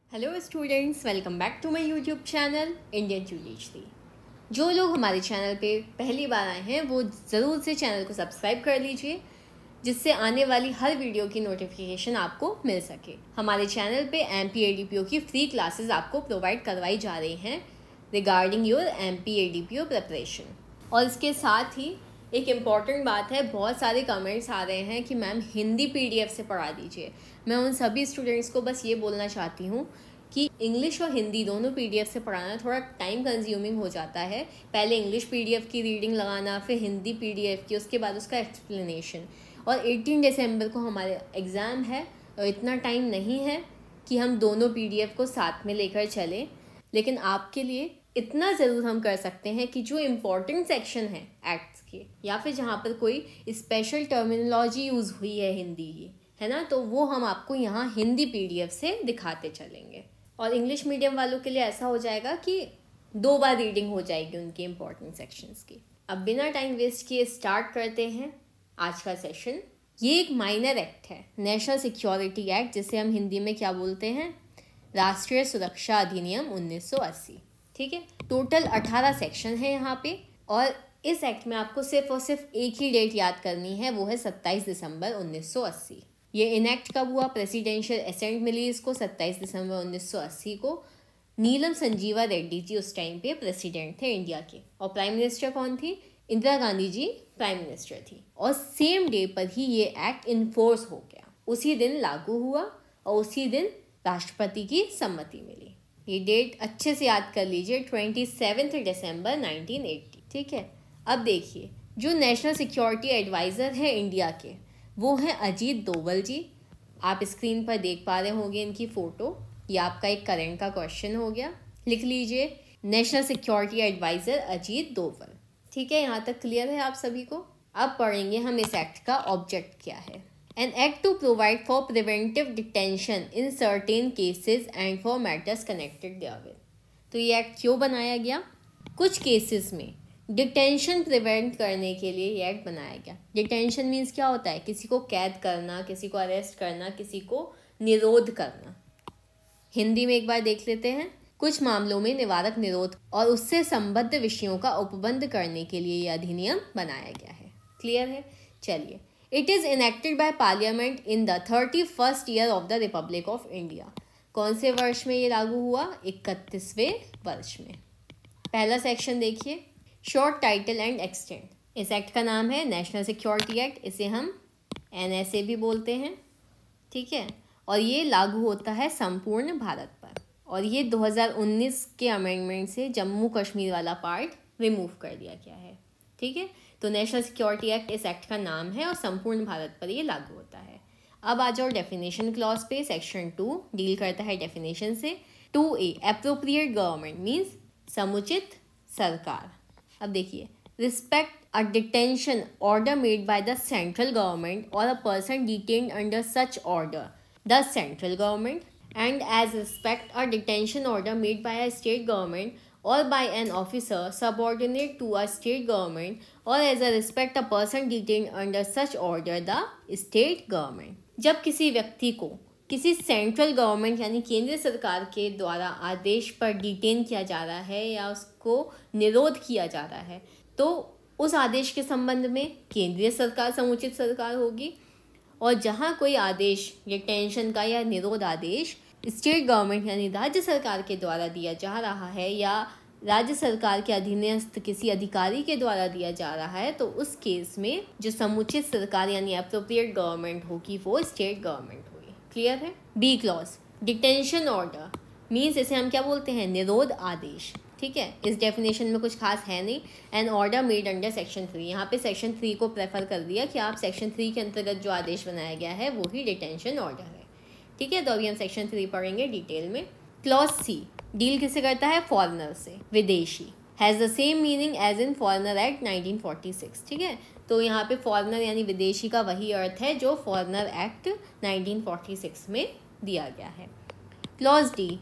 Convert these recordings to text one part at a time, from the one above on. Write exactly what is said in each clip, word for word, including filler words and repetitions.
Hello students, welcome back to my YouTube channel Indian PhD. जो लोग हमारे channel पे पहली बार आए हैं वो ज़रूर से चैनल को सब्सक्राइब कर लीजिए, जिससे आने वाली हर वीडियो की नोटिफिकेशन आपको मिल सके। हमारे चैनल पे एमपीएडीपीओ की फ्री क्लासेस आपको प्रोवाइड करवाई जा रही हैं रिगार्डिंग योर एमपीएडीपीओ प्रिपरेशन। और इसके साथ ही एक इम्पॉर्टेंट बात है, बहुत सारे कमेंट्स आ रहे हैं कि मैम हिंदी पीडीएफ से पढ़ा दीजिए। मैं उन सभी स्टूडेंट्स को बस ये बोलना चाहती हूँ कि इंग्लिश और हिंदी दोनों पीडीएफ से पढ़ाना थोड़ा टाइम कंज्यूमिंग हो जाता है। पहले इंग्लिश पीडीएफ की रीडिंग लगाना, फिर हिंदी पीडीएफ की, उसके बाद उसका एक्सप्लेनेशन। और अठारह दिसंबर को हमारे एग्ज़ाम है और इतना टाइम नहीं है कि हम दोनों पीडीएफ को साथ में लेकर चलें। लेकिन आपके लिए इतना ज़रूर हम कर सकते हैं कि जो इम्पोर्टेंट सेक्शन है एक्ट्स के, या फिर जहाँ पर कोई स्पेशल टर्मिनोलॉजी यूज़ हुई है हिंदी की, है ना, तो वो हम आपको यहाँ हिंदी पीडीएफ से दिखाते चलेंगे। और इंग्लिश मीडियम वालों के लिए ऐसा हो जाएगा कि दो बार रीडिंग हो जाएगी उनके इम्पोर्टेंट सेक्शंस की। अब बिना टाइम वेस्ट किए स्टार्ट करते हैं आज का सेशन। ये एक माइनर एक्ट है, नेशनल सिक्योरिटी एक्ट, जिसे हम हिंदी में क्या बोलते हैं, राष्ट्रीय सुरक्षा अधिनियम उन्नीस सौ अस्सी। ठीक है, टोटल अठारह सेक्शन है यहाँ पे। और इस एक्ट में आपको सिर्फ और सिर्फ एक ही डेट याद करनी है, वो है सत्ताईस दिसंबर उन्नीस सौ अस्सी। ये इनेक्ट कब हुआ, प्रेसिडेंशियल एसेंट मिली इसको सत्ताईस दिसंबर उन्नीस सौ अस्सी को। नीलम संजीवा रेड्डी जी उस टाइम पे प्रेसिडेंट थे इंडिया के, और प्राइम मिनिस्टर कौन थी, इंदिरा गांधी जी प्राइम मिनिस्टर थी। और सेम डे पर ही ये एक्ट इन्फोर्स हो गया, उसी दिन लागू हुआ और उसी दिन राष्ट्रपति की सम्मति मिली। ये डेट अच्छे से याद कर लीजिए, सत्ताईस दिसंबर नाइनटीन एटी। ठीक है, अब देखिए जो नेशनल सिक्योरिटी एडवाइज़र है इंडिया के, वो हैं अजीत डोवल जी। आप स्क्रीन पर देख पा रहे होंगे इनकी फ़ोटो। ये आपका एक करंट का क्वेश्चन हो गया, लिख लीजिए national security adviser Ajit Doval. ठीक है, यहाँ तक क्लियर है आप सभी को। अब पढ़ेंगे हम इस एक्ट का ऑब्जेक्ट क्या है। An act to provide for preventive detention in certain cases and for matters connected therewith। तो ये एक्ट क्यों बनाया गया, कुछ केसेस में डिटेंशन प्रिवेंट करने के लिए ये एक्ट बनाया गया। डिटेंशन मीन्स क्या होता है, किसी को कैद करना, किसी को अरेस्ट करना, किसी को निरोध करना। हिंदी में एक बार देख लेते हैं। कुछ मामलों में निवारक निरोध और उससे संबद्ध विषयों का उपबंध करने के लिए यह अधिनियम बनाया गया है। क्लियर है, चलिए। It is enacted by parliament in the thirty first year of the republic of India. कौन से वर्ष में ये लागू हुआ, इकतीसवें वर्ष में। पहला सेक्शन देखिए, शॉर्ट टाइटल एंड एक्सटेंट। इस एक्ट का नाम है नेशनल सिक्योरिटी एक्ट, इसे हम एनएसए भी बोलते हैं। ठीक है, और ये लागू होता है संपूर्ण भारत पर। और ये दो हज़ार उन्नीस के अमेंडमेंट से जम्मू कश्मीर वाला पार्ट रिमूव कर दिया गया है। ठीक है, तो नेशनल सिक्योरिटी एक्ट इस एक्ट का नाम है और संपूर्ण भारत पर ये लागू होता है। अब आ जाओ डेफिनेशन क्लॉज पे। सेक्शन टू डील करता है डेफिनेशन से। Two a appropriate government means समुचित सरकार। अब देखिए, respect a detention order made by the central government और a person detained under such order the central government, and as respect a detention order made by a state government or by an officer subordinate to a state government, or as a respect a person detained under such order the state government। जब किसी व्यक्ति को किसी central government यानी केंद्रीय सरकार के द्वारा आदेश पर डिटेन किया जा रहा है या उसको निरोध किया जा रहा है, तो उस आदेश के संबंध में केंद्रीय सरकार समुचित सरकार होगी। और जहाँ कोई आदेश डिटेंशन का या निरोध आदेश स्टेट गवर्नमेंट यानी राज्य सरकार के द्वारा दिया जा रहा है या राज्य सरकार के अधीनस्थ किसी अधिकारी के द्वारा दिया जा रहा है, तो उस केस में जो समुचित सरकार यानी एप्रोप्रिएट गवर्नमेंट होगी वो स्टेट गवर्नमेंट होगी। क्लियर है। B clause, detention order means इसे हम क्या बोलते हैं, निरोध आदेश। ठीक है, इस डेफिनेशन में कुछ खास है नहीं। An order made under section three, यहाँ पे सेक्शन थ्री को प्रेफर कर दिया कि आप सेक्शन थ्री के अंतर्गत जो आदेश बनाया गया है वो ही डिटेंशन ऑर्डर है। ठीक है, तो अभी हम सेक्शन थ्री पढ़ेंगे डिटेल में। क्लॉज सी डील किससे करता है, फॉरेनर से, विदेशी। Has the same meaning as in foreigner act nineteen forty six. ठीक है, तो यहाँ पे फॉरेनर यानी विदेशी का वही अर्थ है जो foreigner act nineteen forty six में दिया गया है। क्लॉज डी,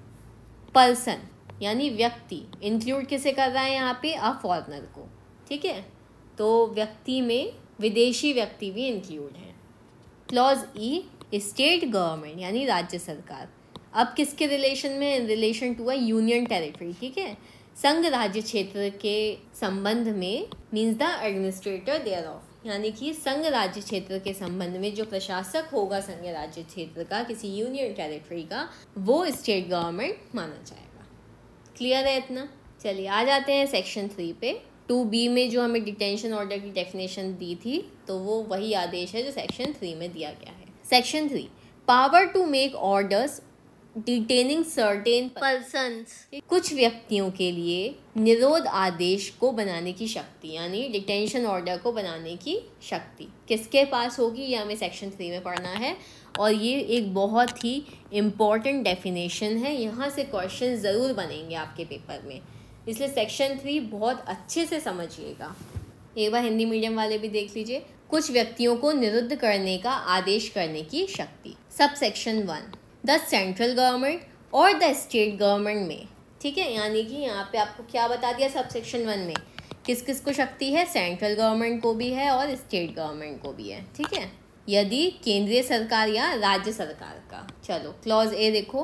पर्सन यानी व्यक्ति, इंक्लूड किसे कर रहा है यहाँ पे, अ फॉरेनर को। ठीक है, तो व्यक्ति में विदेशी व्यक्ति भी इंक्लूड है। क्लॉज ई, स्टेट गवर्नमेंट यानी राज्य सरकार। अब किसके रिलेशन में? In relation to a union territory, ठीक है, संघ राज्य क्षेत्र के संबंध में, means the administrator thereof, यानी कि संघ राज्य क्षेत्र के संबंध में जो प्रशासक होगा संघ राज्य क्षेत्र का किसी यूनियन टेरिटरी का, वो स्टेट गवर्नमेंट माना जाएगा। क्लियर है इतना? चलिए आ जाते हैं सेक्शन थ्री पे। टू बी में जो हमें डिटेंशन ऑर्डर की डेफिनेशन दी थी, तो वो वही आदेश है जो सेक्शन थ्री में दिया गया है। Section three, power to make orders detaining certain persons, कुछ व्यक्तियों के लिए निरोध आदेश को बनाने की शक्ति, यानी डिटेंशन ऑर्डर को बनाने की शक्ति किसके पास होगी, ये हमें सेक्शन थ्री में पढ़ना है। और ये एक बहुत ही इम्पॉर्टेंट डेफिनेशन है, यहाँ से क्वेश्चन ज़रूर बनेंगे आपके पेपर में, इसलिए सेक्शन थ्री बहुत अच्छे से समझिएगा। एक बार हिंदी मीडियम वाले भी देख लीजिए। कुछ व्यक्तियों को निरुद्ध करने का आदेश करने की शक्ति। Sub section one, the central government और द स्टेट गवर्नमेंट में, ठीक है, यानी कि यहाँ पे आपको क्या बता दिया सब सेक्शन वन में, किस किस को शक्ति है, सेंट्रल गवर्नमेंट को भी है और स्टेट गवर्नमेंट को भी है, ठीक है, यदि केंद्रीय सरकार या राज्य सरकार का। चलो क्लॉज ए देखो,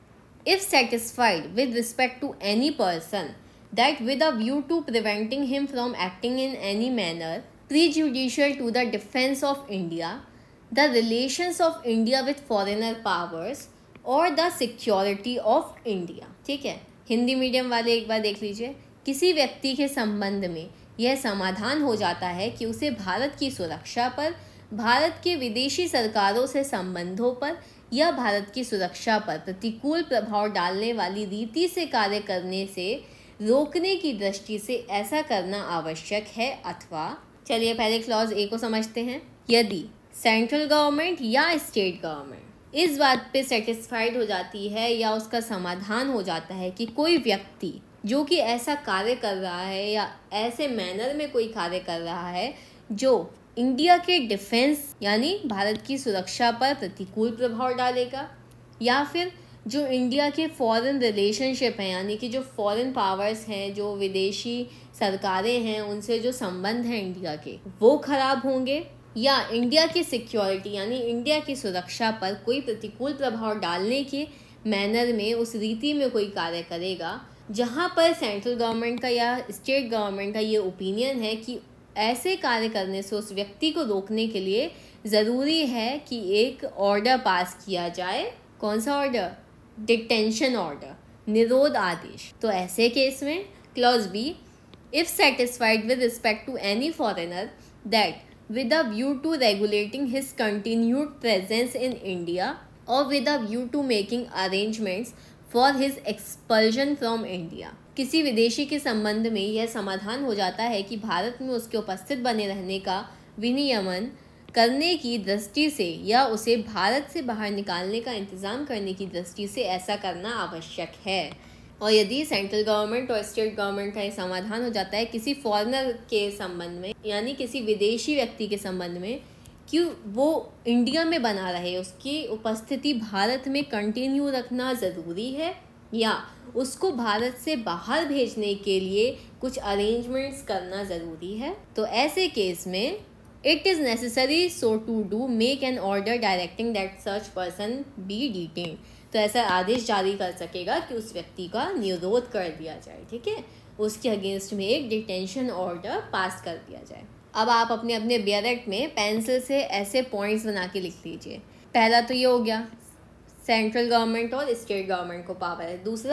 if satisfied with respect to any person that with a view to preventing him from acting in any manner prejudicial to the defense of India, the relations of India with foreigner powers or the security of India, ठीक है। Hindi medium वाले एक बार देख लीजिए। किसी व्यक्ति के संबंध में यह समाधान हो जाता है कि उसे भारत की सुरक्षा पर, भारत के विदेशी सरकारों से संबंधों पर या भारत की सुरक्षा पर प्रतिकूल प्रभाव डालने वाली रीति से कार्य करने से रोकने की दृष्टि से ऐसा करना आवश्यक है, अथवा, चलिए पहले क्लॉज ए को समझते हैं। यदि सेंट्रल गवर्नमेंट या स्टेट गवर्नमेंट इस बात पे सेटिस्फाइड हो जाती है या उसका समाधान हो जाता है कि कोई व्यक्ति जो कि ऐसा कार्य कर रहा है या ऐसे मैनर में कोई कार्य कर रहा है जो इंडिया के डिफेंस यानी भारत की सुरक्षा पर प्रतिकूल प्रभाव डालेगा, या फिर जो इंडिया के फॉरेन रिलेशनशिप हैं, यानी कि जो फॉरेन पावर्स हैं, जो विदेशी सरकारें हैं, उनसे जो संबंध हैं इंडिया के, वो खराब होंगे, या इंडिया की सिक्योरिटी यानी इंडिया की सुरक्षा पर कोई प्रतिकूल प्रभाव डालने के मैनर में, उस रीति में कोई कार्य करेगा जहां पर सेंट्रल गवर्नमेंट का या स्टेट गवर्नमेंट का ये ओपिनियन है कि ऐसे कार्य करने से उस व्यक्ति को रोकने के लिए ज़रूरी है कि एक ऑर्डर पास किया जाए। कौन सा ऑर्डर? डिटेंशन ऑर्डर, निरोध आदेश। तो ऐसे केस में clause B, if satisfied with respect to any foreigner that with a view to regulating his continued presence in India or with a view to making arrangements for his expulsion from India, किसी विदेशी के संबंध में यह समाधान हो जाता है कि भारत में उसके उपस्थित बने रहने का विनियमन करने की दृष्टि से या उसे भारत से बाहर निकालने का इंतज़ाम करने की दृष्टि से ऐसा करना आवश्यक है। और यदि सेंट्रल गवर्नमेंट और स्टेट गवर्नमेंट का ये समाधान हो जाता है किसी फॉरेनर के संबंध में, यानी किसी विदेशी व्यक्ति के संबंध में, कि वो इंडिया में बना रहे, उसकी उपस्थिति भारत में कंटिन्यू रखना ज़रूरी है या उसको भारत से बाहर भेजने के लिए कुछ अरेंजमेंट्स करना ज़रूरी है, तो ऐसे केस में it is necessary so to do make an order directing that such person be detained, तो ऐसा आदेश जारी कर सकेगा कि उस व्यक्ति का निरोध कर दिया जाए, ठीक है, उसके अगेंस्ट में एक डिटेंशन ऑर्डर पास कर दिया जाए। अब आप अपने अपने बेयरेक्ट में पेंसिल से ऐसे पॉइंट्स बना के लिख लीजिए। पहला तो ये हो गया, सेंट्रल गवर्नमेंट और स्टेट गवर्नमेंट को पावर है। दूसरा,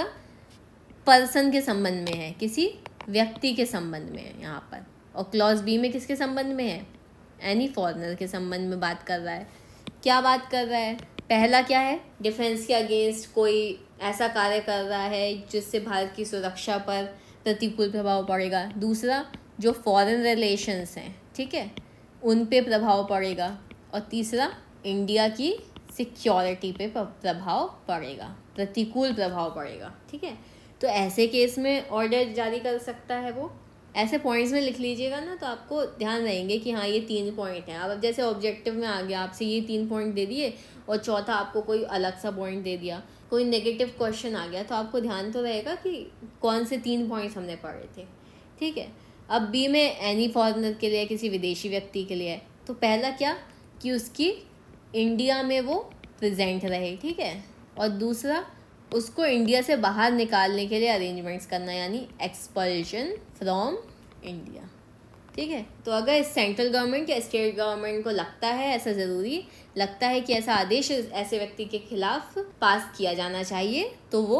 पर्सन के संबंध में है, किसी व्यक्ति के संबंध में है यहाँ पर। और क्लॉज बी में किसके संबंध में है? एनी फॉरेनर के संबंध में बात कर रहा है। क्या बात कर रहा है? पहला क्या है? डिफेंस के अगेंस्ट कोई ऐसा कार्य कर रहा है जिससे भारत की सुरक्षा पर प्रतिकूल प्रभाव पड़ेगा। दूसरा, जो फॉरेन रिलेशंस हैं, ठीक है, उन पे प्रभाव पड़ेगा। और तीसरा, इंडिया की सिक्योरिटी पे प्रभाव पड़ेगा, प्रतिकूल प्रभाव पड़ेगा, ठीक है। तो ऐसे केस में ऑर्डर जारी कर सकता है वो। ऐसे पॉइंट्स में लिख लीजिएगा ना, तो आपको ध्यान रहेंगे कि हाँ ये तीन पॉइंट हैं। अब जैसे ऑब्जेक्टिव में आ गया, आपसे ये तीन पॉइंट दे दिए और चौथा आपको कोई अलग सा पॉइंट दे दिया, कोई नेगेटिव क्वेश्चन आ गया, तो आपको ध्यान तो रहेगा कि कौन से तीन पॉइंट्स हमने पढ़े थे, ठीक है। अब बी में एनी फॉरेनर के लिए, किसी विदेशी व्यक्ति के लिए, तो पहला क्या कि उसकी इंडिया में वो प्रेजेंट रहे, ठीक है, और दूसरा उसको इंडिया से बाहर निकालने के लिए अरेंजमेंट्स करना, यानी एक्सपल्शन फ्रॉम इंडिया। ठीक है, तो अगर सेंट्रल गवर्नमेंट या स्टेट गवर्नमेंट को लगता है, ऐसा ज़रूरी लगता है कि ऐसा आदेश ऐसे व्यक्ति के खिलाफ पास किया जाना चाहिए, तो वो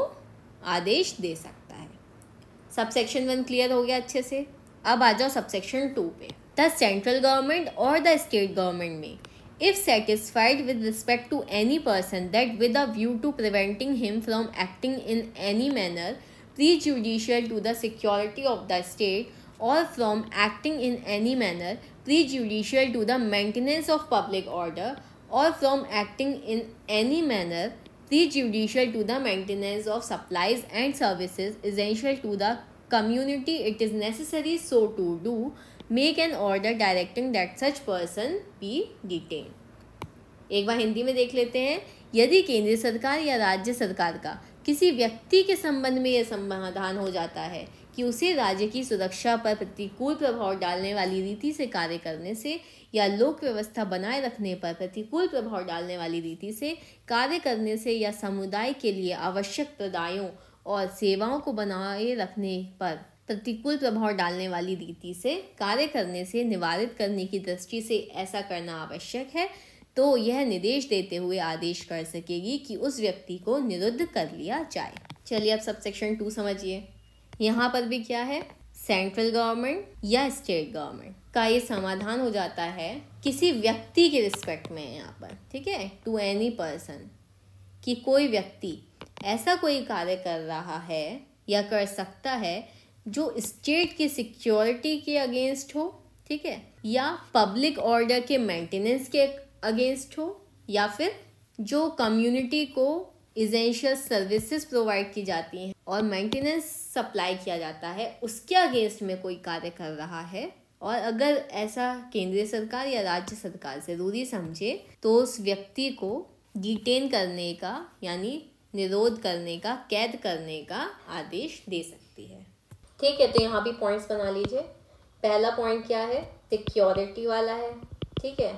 आदेश दे सकता है। सब सेक्शन वन क्लियर हो गया अच्छे से। अब आ जाओ सब सेक्शन टू पे। द सेंट्रल गवर्नमेंट और द स्टेट गवर्नमेंट में, if satisfied with respect to any person that with a view to preventing him from acting in any manner prejudicial to the security of the state or from acting in any manner prejudicial to the maintenance of public order or from acting in any manner prejudicial to the maintenance of supplies and services essential to the community, it is necessary so to do make an order directing that such person be detained। एक बार हिंदी में देख लेते हैं। यदि केंद्र सरकार या राज्य सरकार का किसी व्यक्ति के संबंध में यह समाधान हो जाता है कि उसे राज्य की सुरक्षा पर प्रतिकूल प्रभाव डालने वाली रीति से कार्य करने से या लोक व्यवस्था बनाए रखने पर प्रतिकूल प्रभाव डालने वाली रीति से कार्य करने से या समुदाय के लिए आवश्यक प्रदायों और सेवाओं को बनाए रखने पर प्रतिकूल प्रभाव डालने वाली रीति से कार्य करने से निवारित करने की दृष्टि से ऐसा करना आवश्यक है, तो यह निर्देश देते हुए आदेश कर सकेगी कि उस व्यक्ति को निरुद्ध कर लिया जाए। चलिए अब सब सेक्शन टू समझिए। यहाँ पर भी क्या है, सेंट्रल गवर्नमेंट या स्टेट गवर्नमेंट का ये समाधान हो जाता है किसी व्यक्ति के रिस्पेक्ट में यहाँ पर, ठीक है, टू एनी पर्सन, कि कोई व्यक्ति ऐसा कोई कार्य कर रहा है या कर सकता है जो स्टेट की सिक्योरिटी के अगेंस्ट हो, ठीक है, या पब्लिक ऑर्डर के मेंटेनेंस के अगेंस्ट हो, या फिर जो कम्युनिटी को इसेंशियल सर्विसेज प्रोवाइड की जाती हैं और मेंटेनेंस सप्लाई किया जाता है, उसके अगेंस्ट में कोई कार्य कर रहा है। और अगर ऐसा केंद्रीय सरकार या राज्य सरकार ज़रूरी समझे तो उस व्यक्ति को डिटेन करने का, यानी निरोध करने का, कैद करने का आदेश दे सकती है। ठीक है, तो यहाँ भी पॉइंट्स बना लीजिए। पहला पॉइंट क्या है, सिक्योरिटी वाला है, ठीक है।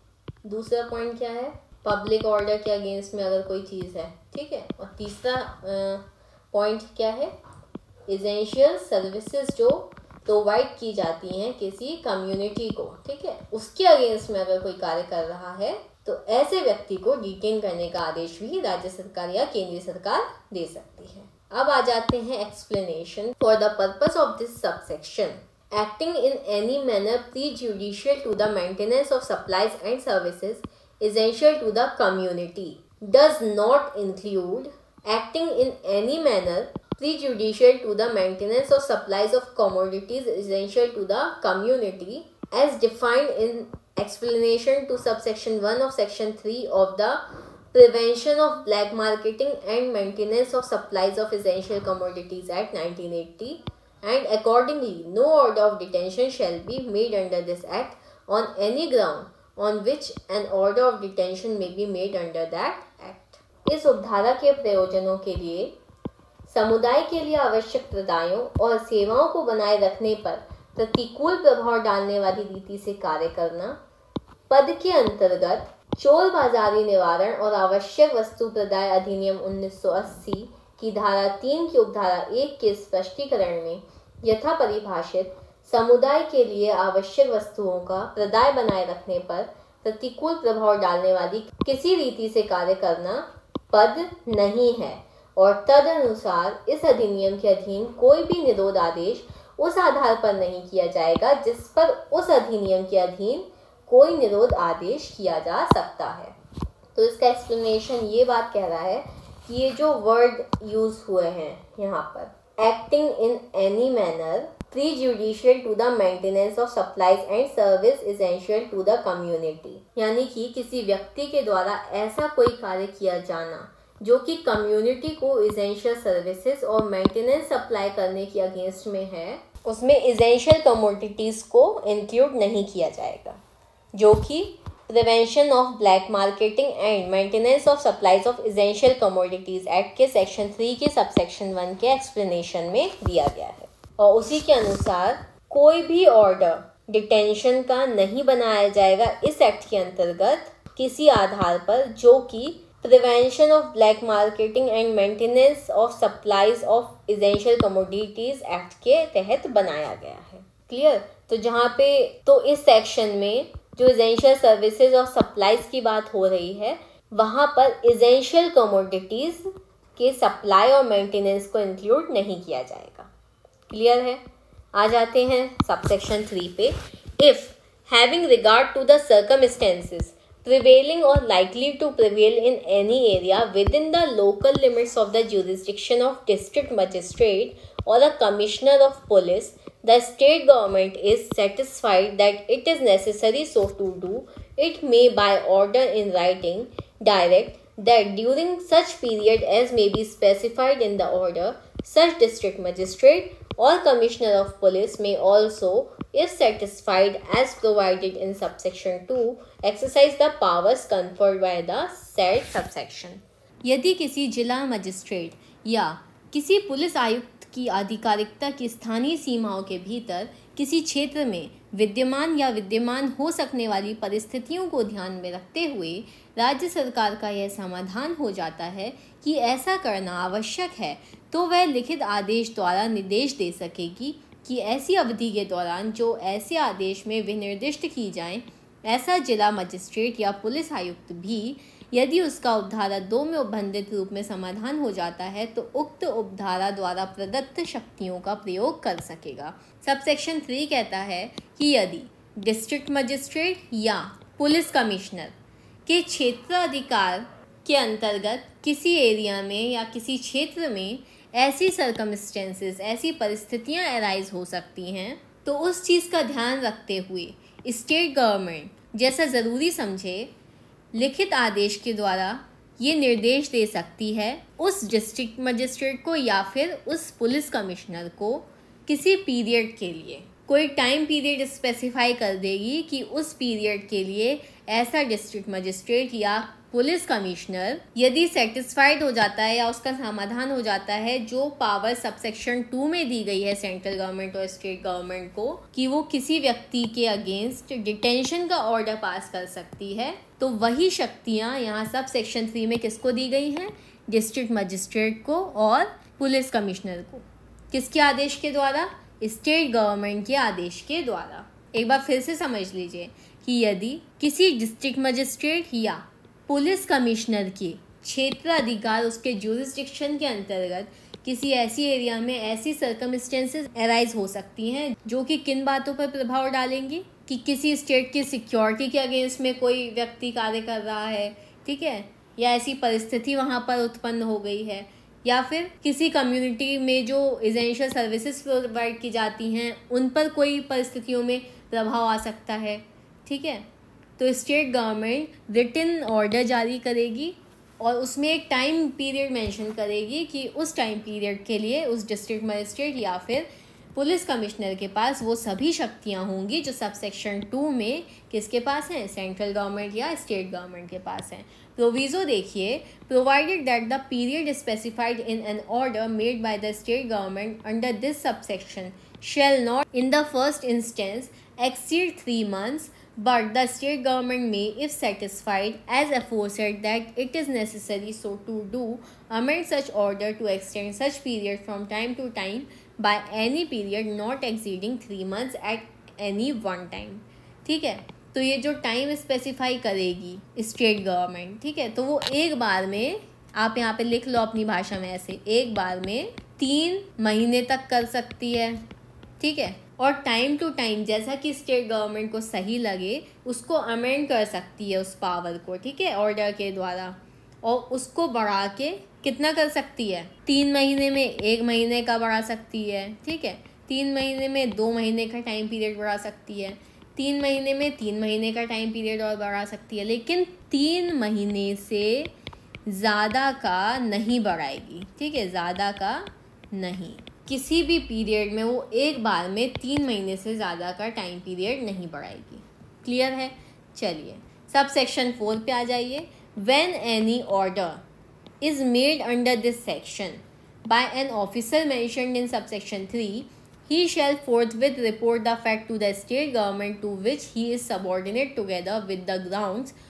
दूसरा पॉइंट क्या है, पब्लिक ऑर्डर के अगेंस्ट में अगर कोई चीज़ है, ठीक है। और तीसरा पॉइंट क्या है, एसेंशियल सर्विसेज जो प्रोवाइड की जाती हैं किसी कम्युनिटी को, ठीक है, उसके अगेंस्ट में अगर कोई कार्य कर रहा है तो ऐसे व्यक्ति को डिटेन करने का आदेश भी राज्य सरकार या केंद्रीय सरकार दे सकती है। अब आ जाते हैं explanation. For the purpose of this subsection, acting in any manner prejudicial to the maintenance of supplies and services essential to the community does not include acting in any manner prejudicial to the maintenance of supplies of commodities essential to the community as defined in explanation to subsection one of section three of the Prevention of Black Marketing and Maintenance of Supplies of Essential Commodities Act nineteen eighty, and accordingly no order of detention shall be made under this act on any ground on which an order of detention may be made under that act। इस उपधारा के प्रयोजनों के लिए समुदाय के लिए आवश्यक प्रदायों और सेवाओं को बनाए रखने पर प्रतिकूल प्रभाव डालने वाली रीति से कार्य करना, पद के अंतर्गत चोर बाजारी निवारण और आवश्यक वस्तु प्रदाय अधिनियम उन्नीस सौ अस्सी की धारा तीन की उपधारा एक के स्पष्टीकरण में यथा परिभाषित समुदाय के लिए आवश्यक वस्तुओं का प्रदाय बनाए रखने पर प्रतिकूल प्रभाव डालने वाली किसी रीति से कार्य करना पद नहीं है, और तदनुसार इस अधिनियम के अधीन कोई भी निरोध आदेश उस आधार पर नहीं किया जाएगा जिस पर उस अधिनियम के अधीन कोई निरोध आदेश किया जा सकता है। तो इसका एक्सप्लेनेशन ये बात कह रहा है कि ये जो वर्ड यूज हुए हैं यहाँ पर, acting in any manner prejudicial to the maintenance of supplies and service essential to the community, यानी कि किसी व्यक्ति के द्वारा ऐसा कोई कार्य किया जाना जो कि कम्युनिटी को एसेंशियल सर्विसेज और मेंटेनेंस सप्लाई करने के अगेंस्ट में है, उसमें एसेंशियल कमोडिटीज को इंक्लूड नहीं किया जाएगा, जो कि prevention of black marketing and maintenance of supplies of essential commodities act के सेक्शन थ्री के सब सेक्शन वन के एक्सप्लेनेशन में दिया गया है। और उसी के अनुसार कोई भी ऑर्डर डिटेंशन का नहीं बनाया जाएगा इस एक्ट के अंतर्गत किसी आधार पर जो कि prevention of black marketing and maintenance of supplies of essential commodities act के तहत बनाया गया है। क्लियर। तो जहाँ पे तो इस सेक्शन में जो इसेंशियल सर्विसेज और सप्लाईज की बात हो रही है वहाँ पर इसेंशियल कमोडिटीज के सप्लाई और मेंटेनेंस को इंक्लूड नहीं किया जाएगा। क्लियर है। आ जाते हैं सबसेक्शन थ्री पे। If having regard to the circumstances prevailing or likely to prevail in any area within the local limits of the jurisdiction of district magistrate or a commissioner of police, the state government is satisfied that it is necessary so to do, it may by order in writing direct that during such period as may be specified in the order, such district magistrate or commissioner of police may also, if satisfied as provided in subsection two, exercise the powers conferred by the said subsection। यदि किसी जिला magistrate या किसी police आयुक्त की आधिकारिकता की स्थानीय सीमाओं के भीतर किसी क्षेत्र में विद्यमान या विद्यमान हो सकने वाली परिस्थितियों को ध्यान में रखते हुए राज्य सरकार का यह समाधान हो जाता है कि ऐसा करना आवश्यक है, तो वह लिखित आदेश द्वारा निर्देश दे सकेगी कि ऐसी अवधि के दौरान जो ऐसे आदेश में विनिर्दिष्ट की जाएं, ऐसा जिला मजिस्ट्रेट या पुलिस आयुक्त भी, यदि उसका उपधारा दो में उपबंधित रूप में समाधान हो जाता है, तो उक्त उपधारा द्वारा प्रदत्त शक्तियों का प्रयोग कर सकेगा। सबसेक्शन थ्री कहता है कि यदि डिस्ट्रिक्ट मजिस्ट्रेट या पुलिस कमिश्नर के क्षेत्राधिकार के अंतर्गत किसी एरिया में या किसी क्षेत्र में ऐसी सर्कमस्टेंसेस, ऐसी परिस्थितियां अराइज हो सकती हैं, तो उस चीज़ का ध्यान रखते हुए स्टेट गवर्नमेंट जैसा ज़रूरी समझे लिखित आदेश के द्वारा ये निर्देश दे सकती है उस डिस्ट्रिक्ट मजिस्ट्रेट को या फिर उस पुलिस कमिश्नर को किसी पीरियड के लिए कोई टाइम पीरियड स्पेसिफाई कर देगी कि उस पीरियड के लिए ऐसा डिस्ट्रिक्ट मजिस्ट्रेट या पुलिस कमिश्नर यदि सेटिस्फाइड हो जाता है या उसका समाधान हो जाता है जो पावर सबसेक्शन टू में दी गई है सेंट्रल गवर्नमेंट और स्टेट गवर्नमेंट को, कि वो किसी व्यक्ति के अगेंस्ट डिटेंशन का ऑर्डर पास कर सकती है, तो वही शक्तियाँ यहाँ सब सेक्शन थ्री में किसको दी गई हैं? डिस्ट्रिक्ट मजिस्ट्रेट को और पुलिस कमिश्नर को। किसके आदेश के द्वारा? स्टेट गवर्नमेंट के आदेश के द्वारा। एक बार फिर से समझ लीजिए कि यदि किसी डिस्ट्रिक्ट मजिस्ट्रेट या पुलिस कमिश्नर के क्षेत्राधिकार उसके ज्यूरिसडिक्शन के अंतर्गत किसी ऐसी एरिया में ऐसी सर्कमस्टेंसेस अराइज हो सकती हैं जो कि किन बातों पर प्रभाव डालेंगी कि किसी स्टेट की सिक्योरिटी के अगेंस्ट में कोई व्यक्ति कार्य कर रहा है, ठीक है, या ऐसी परिस्थिति वहाँ पर उत्पन्न हो गई है, या फिर किसी कम्युनिटी में जो एसेंशियल सर्विसेज प्रोवाइड की जाती हैं उन पर कोई परिस्थितियों में प्रभाव आ सकता है, ठीक है। तो स्टेट गवर्नमेंट रिटन ऑर्डर जारी करेगी और उसमें एक टाइम पीरियड मेंशन करेगी कि उस टाइम पीरियड के लिए उस डिस्ट्रिक्ट मजिस्ट्रेट या फिर पुलिस कमिश्नर के पास वो सभी शक्तियां होंगी जो सबसेक्शन टू में किसके पास हैं? सेंट्रल गवर्नमेंट या स्टेट गवर्नमेंट के पास हैं। प्रोविजो देखिए, provided that the period specified in an order made by the state government under this subsection shall not in the first instance exceed three months, but the state government may, if satisfied as aforesaid that it is necessary so to do, amend such order to extend such period from time to time by any period not exceeding three months at any one time। ठीक है, तो ये जो time specify करेगी state government, ठीक है, तो वो एक बार में, आप यहाँ पे लिख लो अपनी भाषा में ऐसे, एक बार में तीन महीने तक कर सकती है, ठीक है, और टाइम टू टाइम जैसा कि स्टेट गवर्नमेंट को सही लगे उसको अमेंड कर सकती है उस पावर को, ठीक है, ऑर्डर के द्वारा, और उसको बढ़ा के कितना कर सकती है? तीन महीने में एक महीने का बढ़ा सकती है, ठीक है, तीन महीने में दो महीने का टाइम पीरियड बढ़ा सकती है, तीन महीने में तीन महीने का टाइम पीरियड और बढ़ा सकती है, लेकिन तीन महीने से ज़्यादा का नहीं बढ़ाएगी, ठीक है, ज़्यादा का नहीं। किसी भी पीरियड में वो एक बार में तीन महीने से ज़्यादा का टाइम पीरियड नहीं बढ़ाएगी। क्लियर है? चलिए सब सेक्शन फोर पे आ जाइए। When any order is made under this section by an officer mentioned in subsection three, he shall forthwith report the fact to the state government to which he is subordinate together with the grounds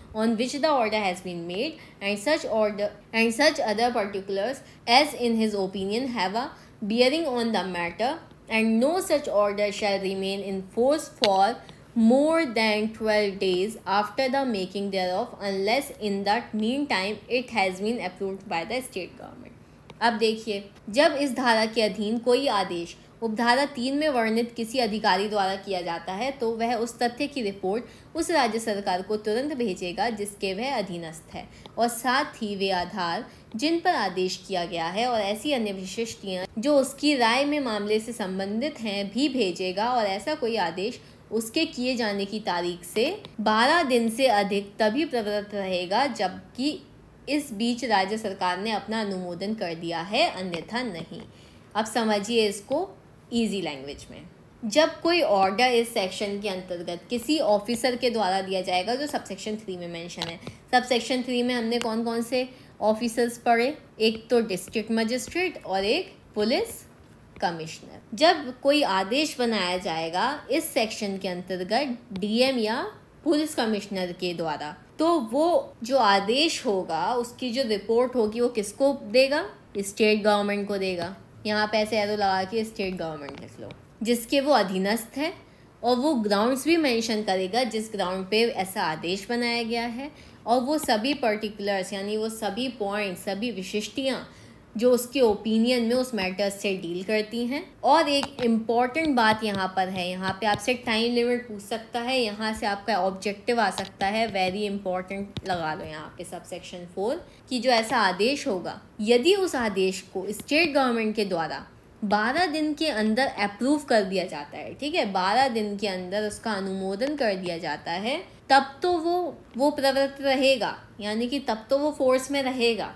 on which the order has been made, and such order and such other particulars as in his opinion have a bearing on the matter, and no such order shall remain in force for more than twelve days after the making thereof, unless in that meantime it has been approved by the state government. अब देखिए, जब इस धारा के अधीन कोई आदेश उपधारा तीन में वर्णित किसी अधिकारी द्वारा किया जाता है तो वह उस तथ्य की रिपोर्ट उस राज्य सरकार को तुरंत भेजेगा जिसके वह अधीनस्थ है, और साथ ही वे आधार जिन पर आदेश किया गया है और ऐसी अन्य विशिष्टियाँ जो उसकी राय में मामले से संबंधित हैं भी भेजेगा, और ऐसा कोई आदेश उसके किए जाने की तारीख से बारह दिन से अधिक तभी प्रवृत्त रहेगा जबकि इस बीच राज्य सरकार ने अपना अनुमोदन कर दिया है, अन्यथा नहीं। अब समझिए इसको इजी लैंग्वेज में। जब कोई ऑर्डर इस सेक्शन के अंतर्गत किसी ऑफिसर के द्वारा दिया जाएगा जो सब सेक्शन थ्री में मेंशन है। सब सेक्शन थ्री में हमने कौन कौन से ऑफिसर्स पढ़े, एक तो डिस्ट्रिक्ट मजिस्ट्रेट और एक पुलिस कमिश्नर। जब कोई आदेश बनाया जाएगा इस सेक्शन के अंतर्गत डीएम या पुलिस कमिश्नर के द्वारा, तो वो जो आदेश होगा उसकी जो रिपोर्ट होगी वो किसको देगा, स्टेट गवर्नमेंट को देगा। यहाँ पे ऐसे एरो लगा के स्टेट गवर्नमेंट लिख लो, जिसके वो अधीनस्थ है, और वो ग्राउंड्स भी मेंशन करेगा जिस ग्राउंड पे ऐसा आदेश बनाया गया है, और वो सभी पर्टिकुलर्स यानी वो सभी पॉइंट्स, सभी विशिष्टियाँ जो उसके ओपिनियन में उस मैटर से डील करती हैं। और एक इम्पॉर्टेंट बात यहाँ पर है, यहाँ पे आपसे टाइम लिमिट पूछ सकता है, यहाँ से आपका ऑब्जेक्टिव आ सकता है, वेरी इंपॉर्टेंट लगा लो यहाँ पे सब सेक्शन फोर कि जो ऐसा आदेश होगा यदि उस आदेश को स्टेट गवर्नमेंट के द्वारा बारह दिन के अंदर अप्रूव कर दिया जाता है, ठीक है, बारह दिन के अंदर उसका अनुमोदन कर दिया जाता है, तब तो वो वो प्रवृत्त रहेगा, यानी कि तब तो वो फोर्स में रहेगा।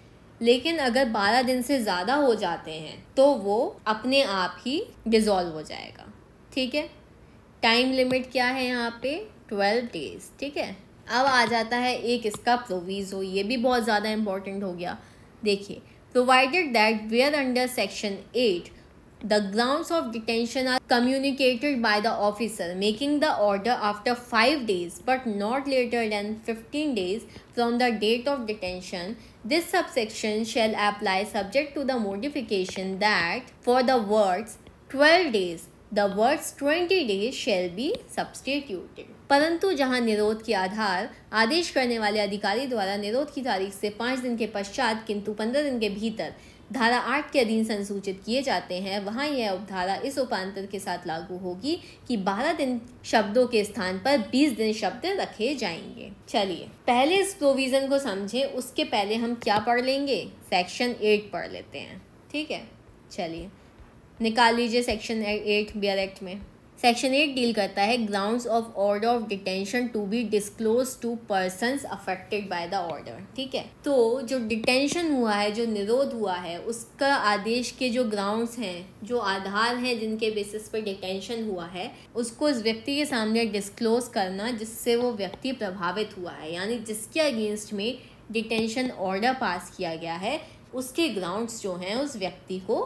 लेकिन अगर बारह दिन से ज़्यादा हो जाते हैं तो वो अपने आप ही डिज़ोल्व हो जाएगा, ठीक है। टाइम लिमिट क्या है यहाँ पे, ट्वेल्व डेज, ठीक है। अब आ जाता है एक इसका प्रोविज़ो, ये भी बहुत ज़्यादा इम्पोर्टेंट हो गया। देखिए, provided that where under section eight the grounds of detention are communicated by the officer making the order after five days but not later than fifteen days from the date of detention, this subsection shall apply subject to the modification that for the words twelve days the words twenty days shall be substituted। परंतु जहां निरोध के आधार आदेश करने वाले अधिकारी द्वारा निरोध की तारीख से पाँच दिन के पश्चात किंतु पंद्रह दिन के भीतर धारा आठ के अधीन संसूचित किए जाते हैं, वहां यह उपधारा इस उपांतर के साथ लागू होगी कि बारह दिन शब्दों के स्थान पर बीस दिन शब्द रखे जाएंगे। चलिए पहले इस प्रोविजन को समझें, उसके पहले हम क्या पढ़ लेंगे, सेक्शन एट पढ़ लेते हैं, ठीक है। चलिए निकाल लीजिए सेक्शन एट बियर एक्ट में। सेक्शन एट डील करता है grounds of order of detention to be disclose to persons affected by the order, ठीक है। तो जो डिटेंशन हुआ है, जो निरोध हुआ है, उसका आदेश के जो ग्राउंड्स हैं, जो आधार हैं जिनके बेसिस पर डिटेंशन हुआ है, उसको उस व्यक्ति के सामने डिस्क्लोज करना जिससे वो व्यक्ति प्रभावित हुआ है, यानी जिसके अगेंस्ट में डिटेंशन ऑर्डर पास किया गया है, उसके ग्राउंड्स जो हैं उस व्यक्ति को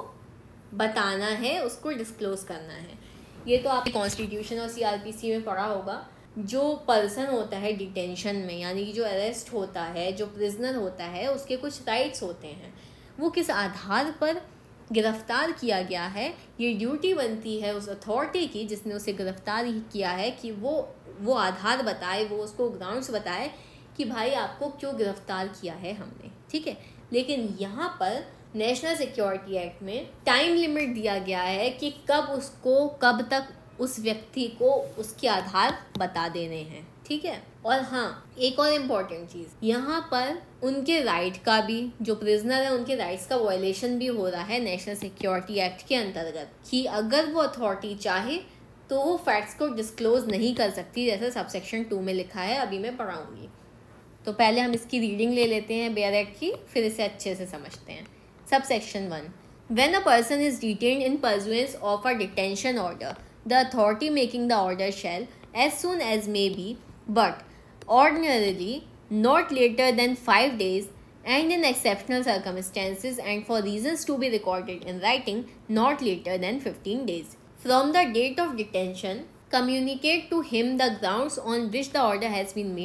बताना है, उसको डिस्क्लोज करना है। ये तो आपने कॉन्स्टिट्यूशन और सीआरपीसी में पढ़ा होगा। जो पर्सन होता है डिटेंशन में, यानी कि जो अरेस्ट होता है, जो प्रिजनर होता है, उसके कुछ राइट्स होते हैं। वो किस आधार पर गिरफ्तार किया गया है, ये ड्यूटी बनती है उस अथॉरिटी की जिसने उसे गिरफ्तार किया है कि वो वो आधार बताए, वो उसको ग्राउंड्स बताए कि भाई आपको क्यों गिरफ्तार किया है हमने, ठीक है। लेकिन यहाँ पर नेशनल सिक्योरिटी एक्ट में टाइम लिमिट दिया गया है कि कब उसको, कब तक उस व्यक्ति को उसके आधार बता देने हैं, ठीक है। और हाँ, एक और इम्पॉर्टेंट चीज़, यहाँ पर उनके राइट का भी, जो प्रिजनर है उनके राइट्स का वायलेशन भी हो रहा है नेशनल सिक्योरिटी एक्ट के अंतर्गत, कि अगर वो अथॉरिटी चाहे तो वो फैक्ट्स को डिस्क्लोज नहीं कर सकती, जैसे सबसेक्शन टू में लिखा है, अभी मैं पढ़ाऊँगी। तो पहले हम इसकी रीडिंग ले लेते हैं बेयर एक्ट की, फिर इसे अच्छे से समझते हैं। Subsection one. When a person is detained in pursuance of a detention order, the authority making the order shall, as soon as may be, but ordinarily not later than five days, and in exceptional circumstances and for reasons to be recorded in writing, not later than fifteen days, from the date of detention, communicate to him the grounds on which the order has been made,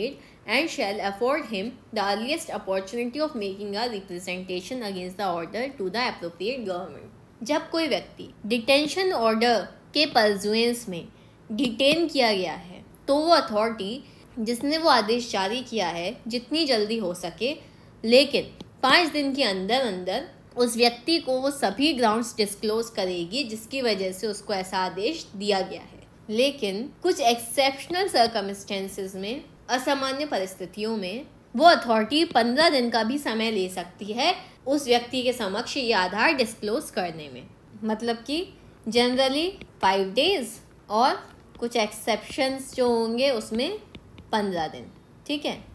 and shall afford him the earliest opportunity of making a representation against the order to the appropriate government. जब कोई व्यक्ति detention order के परजुएंस में detain किया गया है तो वो अथॉरिटी जिसने वो आदेश जारी किया है जितनी जल्दी हो सके, लेकिन पाँच दिन के अंदर अंदर उस व्यक्ति को वो सभी ग्राउंड्स डिस्क्लोज करेगी जिसकी वजह से उसको ऐसा आदेश दिया गया है। लेकिन कुछ एक्सेप्शनल सर्कमस्टेंसेस में, असामान्य परिस्थितियों में, वो अथॉरिटी पंद्रह दिन का भी समय ले सकती है उस व्यक्ति के समक्ष ये आधार डिस्क्लोज करने में। मतलब कि जनरली फाइव डेज और कुछ एक्सेप्शंस जो होंगे उसमें पंद्रह दिन, ठीक है।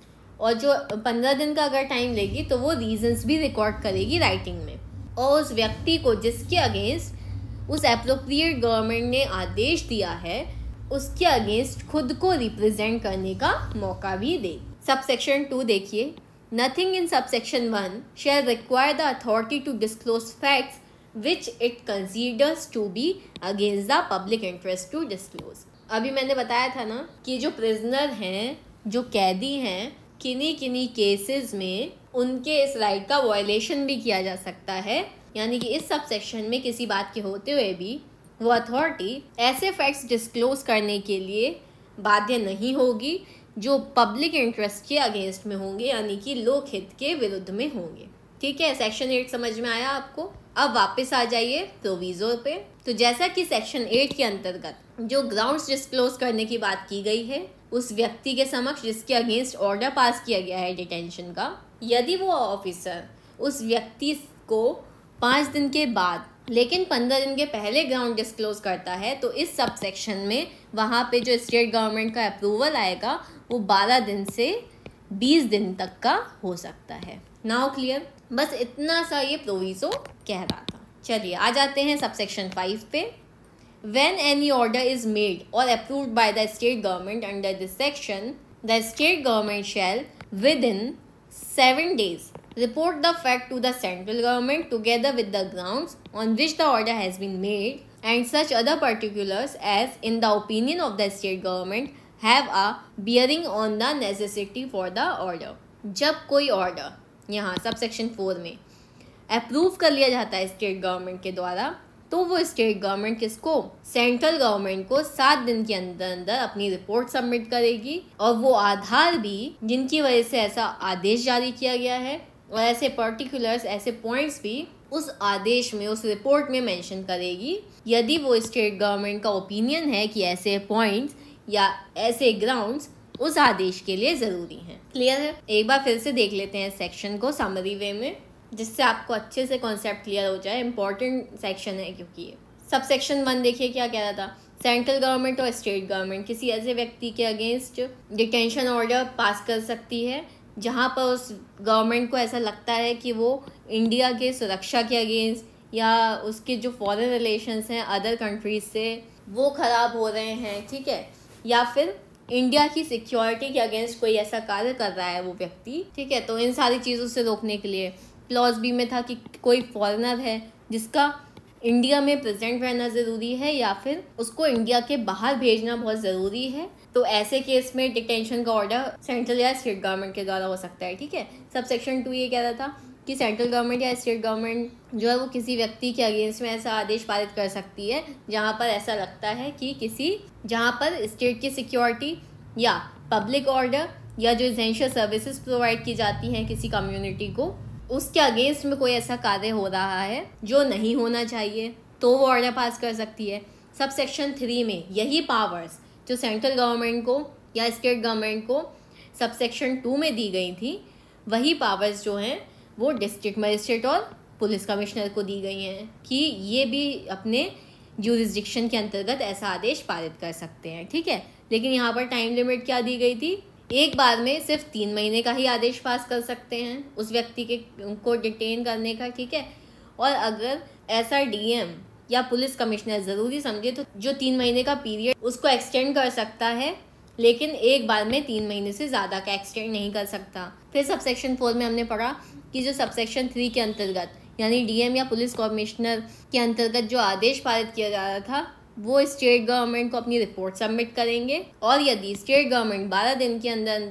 और जो पंद्रह दिन का अगर टाइम लेगी तो वो रीजंस भी रिकॉर्ड करेगी राइटिंग में, और उस व्यक्ति को जिसके अगेंस्ट उस एप्रोप्रिएट गवर्नमेंट ने आदेश दिया है उसके अगेंस्ट खुद को रिप्रेजेंट करने का मौका भी दे। सबसेक्शन टू देखिए, nothing in subsection one shall require the authority to disclose facts which it considers to be against the public interest to disclose. अभी मैंने बताया था ना कि जो प्रिजनर हैं, जो कैदी हैं, किन्हीं किन्हीं केसेस में उनके इस राइट का वायलेशन भी किया जा सकता है। यानी कि इस सब सेक्शन में किसी बात के होते हुए भी वो अथॉरिटी ऐसे फैक्ट्स डिस्क्लोज करने के लिए बाध्य नहीं होगी जो पब्लिक इंटरेस्ट के अगेंस्ट में होंगे, यानी कि लोक हित के विरुद्ध में होंगे। ठीक है, सेक्शन एट समझ में आया आपको। अब वापस आ जाइए प्रोविजो पे। तो जैसा कि सेक्शन एट के अंतर्गत जो ग्राउंड्स डिस्क्लोज करने की बात की गई है उस व्यक्ति के समक्ष जिसके अगेंस्ट ऑर्डर पास किया गया है डिटेंशन का, यदि वो ऑफिसर उस व्यक्ति को पाँच दिन के बाद लेकिन पंद्रह दिन के पहले ग्राउंड डिस्क्लोज करता है तो इस सब सेक्शन में वहाँ पे जो स्टेट गवर्नमेंट का अप्रूवल आएगा वो बारह दिन से बीस दिन तक का हो सकता है। Now clear? बस इतना सा ये प्रोविजो कह रहा था। चलिए आ जाते हैं सब सेक्शन फाइव पे। When any order is made or approved by the state government under this section, the state government shall, within seven days, report the fact to the central government together with the grounds on which the order has been made and such other particulars as, in the opinion of the state government, have a bearing on the necessity for the order. जब कोई order यहाँ सब section four में approve कर लिया जाता है state government के द्वारा, तो वो स्टेट गवर्नमेंट किसको, सेंट्रल गवर्नमेंट को सात दिन के अंदर अंदर अपनी रिपोर्ट सबमिट करेगी और वो आधार भी जिनकी वजह से ऐसा आदेश जारी किया गया है और ऐसे पर्टिकुलर्स, ऐसे पॉइंट्स भी उस आदेश में, उस रिपोर्ट में मेंशन करेगी यदि वो स्टेट गवर्नमेंट का ओपिनियन है कि ऐसे पॉइंट्स या ऐसे ग्राउंड्स उस आदेश के लिए ज़रूरी हैं। क्लियर है? एक बार फिर से देख लेते हैं सेक्शन को समरी वे में जिससे आपको अच्छे से कॉन्सेप्ट क्लियर हो जाए। इंपॉर्टेंट सेक्शन है क्योंकि ये। सब सेक्शन वन देखिए क्या कह रहा था। सेंट्रल गवर्नमेंट और स्टेट गवर्नमेंट किसी ऐसे व्यक्ति के अगेंस्ट डिटेंशन ऑर्डर पास कर सकती है जहां पर उस गवर्नमेंट को ऐसा लगता है कि वो इंडिया के सुरक्षा के अगेंस्ट या उसके जो फॉरेन रिलेशंस हैं अदर कंट्रीज से वो ख़राब हो रहे हैं, ठीक है, या फिर इंडिया की सिक्योरिटी के अगेंस्ट कोई ऐसा कार्य कर रहा है वो व्यक्ति, ठीक है। तो इन सारी चीज़ों से रोकने के लिए क्लॉज बी में था कि कोई फॉरेनर है जिसका इंडिया में प्रेजेंट रहना ज़रूरी है या फिर उसको इंडिया के बाहर भेजना बहुत ज़रूरी है, तो ऐसे केस में डिटेंशन का ऑर्डर सेंट्रल या स्टेट गवर्नमेंट के द्वारा हो सकता है, ठीक है। सब सेक्शन टू ये कह रहा था कि सेंट्रल गवर्नमेंट या स्टेट गवर्नमेंट जो है वो किसी व्यक्ति के अगेंस्ट में ऐसा आदेश पारित कर सकती है जहाँ पर ऐसा लगता है कि किसी जहाँ पर स्टेट की सिक्योरिटी या पब्लिक ऑर्डर या जो एसेंशियल सर्विसेज प्रोवाइड की जाती हैं किसी कम्युनिटी को उसके अगेंस्ट में कोई ऐसा कार्य हो रहा है जो नहीं होना चाहिए, तो वो ऑर्डर पास कर सकती है। सब सेक्शन थ्री में यही पावर्स जो सेंट्रल गवर्नमेंट को या स्टेट गवर्नमेंट को सब सेक्शन टू में दी गई थी वही पावर्स जो हैं वो डिस्ट्रिक्ट मजिस्ट्रेट और पुलिस कमिश्नर को दी गई हैं कि ये भी अपने ज्यूरिसडिक्शन के अंतर्गत ऐसा आदेश पारित कर सकते हैं, ठीक है। लेकिन यहाँ पर टाइम लिमिट क्या दी गई थी, एक बार में सिर्फ तीन महीने का ही आदेश पास कर सकते हैं उस व्यक्ति के को डिटेन करने का, ठीक है। और अगर ऐसा डीएम या पुलिस कमिश्नर ज़रूरी समझे तो जो तीन महीने का पीरियड उसको एक्सटेंड कर सकता है, लेकिन एक बार में तीन महीने से ज़्यादा का एक्सटेंड नहीं कर सकता। फिर सब सेक्शन फोर में हमने पढ़ा कि जो सब सेक्शन थ्री के अंतर्गत यानी डीएम या पुलिस कमिश्नर के अंतर्गत जो आदेश पारित किया जा रहा था वो स्टेट गवर्नमेंट को अपनी रिपोर्ट सबमिट करेंगे और यदि स्टेट गवर्नमेंट बारह दिन के अंदर अंदर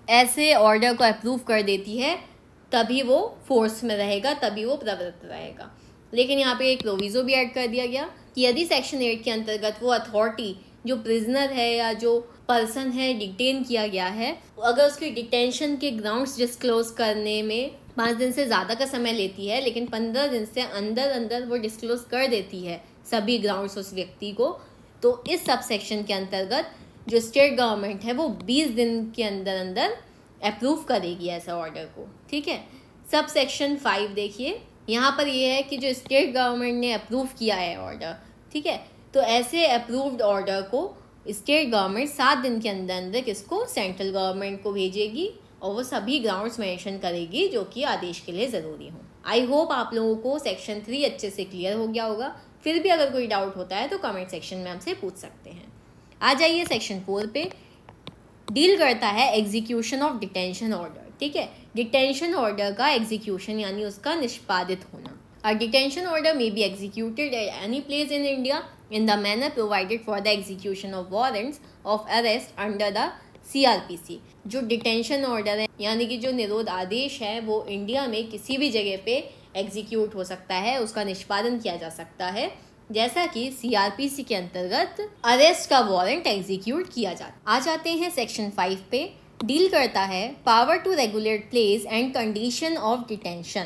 ऐसे ऑर्डर को अप्रूव कर देती है तभी वो फोर्स में रहेगा, तभी वो प्रवृत्त रहेगा। लेकिन यहाँ पे एक प्रोविज़ो भी ऐड कर दिया गया कि यदि सेक्शन एट के अंतर्गत वो अथॉरिटी जो प्रिजनर है या जो पर्सन है डिटेन किया गया है, अगर उसकी डिटेंशन के ग्राउंड्स डिस्क्लोज करने में पाँच दिन से ज़्यादा का समय लेती है, लेकिन पंद्रह दिन से अंदर अंदर वो डिस्क्लोज कर देती है सभी ग्राउंड्स उस व्यक्ति को, तो इस सब सेक्शन के अंतर्गत जो स्टेट गवर्नमेंट है वो बीस दिन के अंदर अंदर अप्रूव करेगी ऐसे ऑर्डर को। ठीक है, सब सेक्शन फाइव देखिए, यहाँ पर ये है कि जो स्टेट गवर्नमेंट ने अप्रूव किया है ऑर्डर, ठीक है, तो ऐसे अप्रूव्ड ऑर्डर को स्टेट गवर्नमेंट सात दिन के अंदर अंदर किसको, सेंट्रल गवर्नमेंट को भेजेगी और वो सभी ग्राउंड्स मेंशन करेगी जो कि आदेश के लिए ज़रूरी हो। आई होप आप लोगों को सेक्शन थ्री अच्छे से क्लियर हो गया होगा। फिर भी अगर कोई डाउट होता है तो कमेंट सेक्शन में हमसे पूछ सकते हैं। आ जाइए सेक्शन फोर पे, डील करता है एग्जीक्यूशन ऑफ डिटेंशन ऑर्डर। ठीक है, डिटेंशन ऑर्डर का एग्जीक्यूशन यानी उसका निष्पादित होना। A detention order may be executed at any place in India in the manner provided for the execution of warrants of arrest under the C R P C। जो detention order है यानी कि जो निरोध आदेश है वो इंडिया में किसी भी जगह पे एग्जीक्यूट हो सकता है, उसका निष्पादन किया जा सकता है, जैसा कि C R P C के अंतर्गत अरेस्ट का वारंट एग्जीक्यूट किया जाता। आ जाते हैं सेक्शन फाइव पे, डील करता है power to regulate place and condition of detention,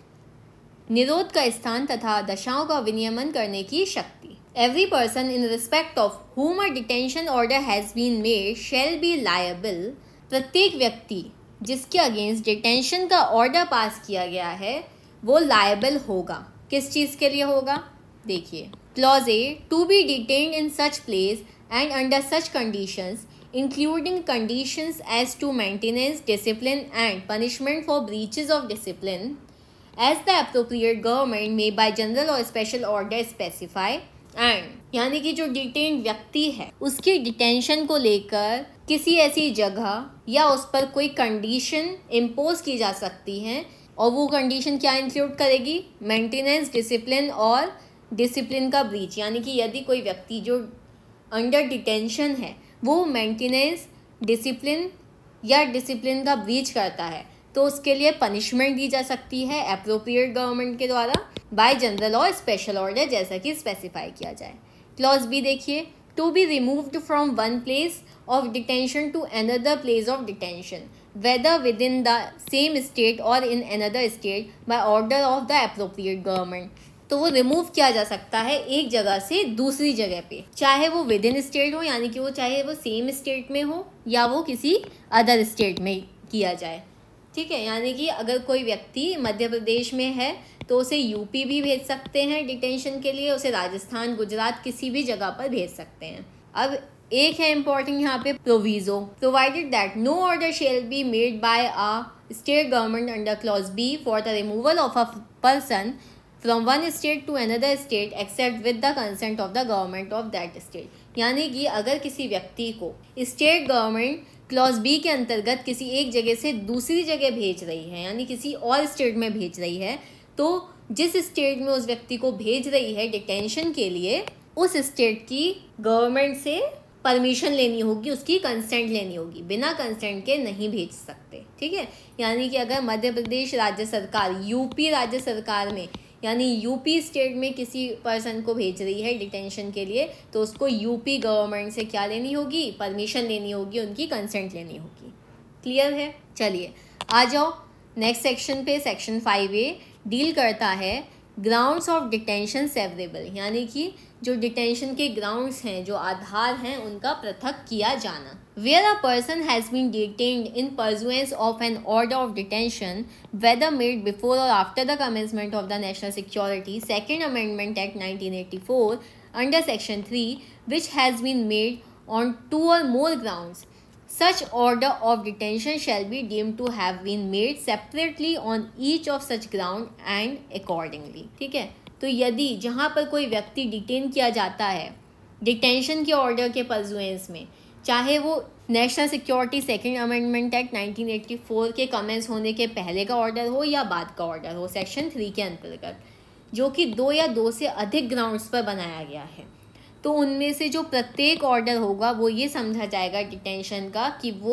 निरोध का स्थान तथा दशाओं का विनियमन करने की शक्ति। Every person in respect of whom a detention order has been made shall be liable। प्रत्येक व्यक्ति जिसके अगेंस्ट डिटेंशन का ऑर्डर पास किया गया है वो लायबल होगा। किस चीज़ के लिए होगा, देखिए, clause A, to be detained in such place and under such conditions including conditions as to maintenance discipline and punishment for breaches of discipline as the appropriate government may by general और special order specify. And यानी कि जो detain व्यक्ति है उसकी detention को लेकर किसी ऐसी जगह या उस पर कोई कंडीशन इम्पोज की जा सकती है, और वो कंडीशन क्या इंक्लूड करेगी, मेंटेनेंस, डिसिप्लिन और डिसिप्लिन का ब्रीच। यानी कि यदि कोई व्यक्ति जो अंडर डिटेंशन है वो मेंटेनेंस, डिसिप्लिन या डिसिप्लिन का ब्रीच करता है तो उसके लिए पनिशमेंट दी जा सकती है अप्रोप्रिएट गवर्नमेंट के द्वारा बाय जनरल और स्पेशल ऑर्डर, जैसा कि स्पेसिफाई किया जाए। क्लॉज बी देखिए, to be removed from one place of detention to another place of detention whether within the same state और in another state by order of the appropriate government. तो वो remove किया जा सकता है एक जगह से दूसरी जगह पे, चाहे वो विद इन स्टेट हो, यानी कि वो चाहे वो सेम स्टेट में हो या वो किसी अदर स्टेट में किया जाए। ठीक है, यानी कि अगर कोई व्यक्ति मध्य प्रदेश में है तो उसे यूपी भी भेज सकते हैं डिटेंशन के लिए, उसे राजस्थान, गुजरात किसी भी जगह पर भेज सकते हैं। अब एक है इम्पोर्टेंट यहाँ पे proviso, provided that no order shall be made by a state government under clause B for the removal of a person from one state to another state except with the consent of the government of that state. यानी कि अगर किसी व्यक्ति को state government clause B के अंतर्गत किसी एक जगह से दूसरी जगह भेज रही है, यानी किसी और स्टेट में भेज रही है, तो जिस स्टेट में उस व्यक्ति को भेज रही है डिटेंशन के लिए, उस स्टेट की गवर्नमेंट से परमिशन लेनी होगी, उसकी कंसेंट लेनी होगी, बिना कंसेंट के नहीं भेज सकते। ठीक है, यानी कि अगर मध्य प्रदेश राज्य सरकार यूपी राज्य सरकार में यानी यूपी स्टेट में किसी पर्सन को भेज रही है डिटेंशन के लिए, तो उसको यूपी गवर्नमेंट से क्या लेनी होगी, परमिशन लेनी होगी, उनकी कंसेंट लेनी होगी। क्लियर है, चलिए आ जाओ नेक्स्ट सेक्शन पे। सेक्शन फाइव ए डील करता है ग्राउंड्स ऑफ डिटेंशन सेवरेबल, यानी कि जो डिटेंशन के ग्राउंड्स हैं, जो आधार हैं, उनका पृथक किया जाना। Where a person has been detained in pursuance of an order of detention whether made before और after the commencement of the national security second amendment act nineteen eighty four under section three which has been made on two और more grounds, such order of detention shall be deemed to have been made separately on each of such ground and accordingly। ठीक है, तो यदि जहाँ पर कोई व्यक्ति detain किया जाता है डिटेंशन के ऑर्डर के परजुएंस में, चाहे वो national security second amendment act nineteen eighty four के कमेंस होने के पहले का ऑर्डर हो या बाद का ऑर्डर हो, सेक्शन थ्री के अंतर्गत, जो कि दो या दो से अधिक ग्राउंड्स पर बनाया गया है, तो उनमें से जो प्रत्येक ऑर्डर होगा वो ये समझा जाएगा डिटेंशन का कि वो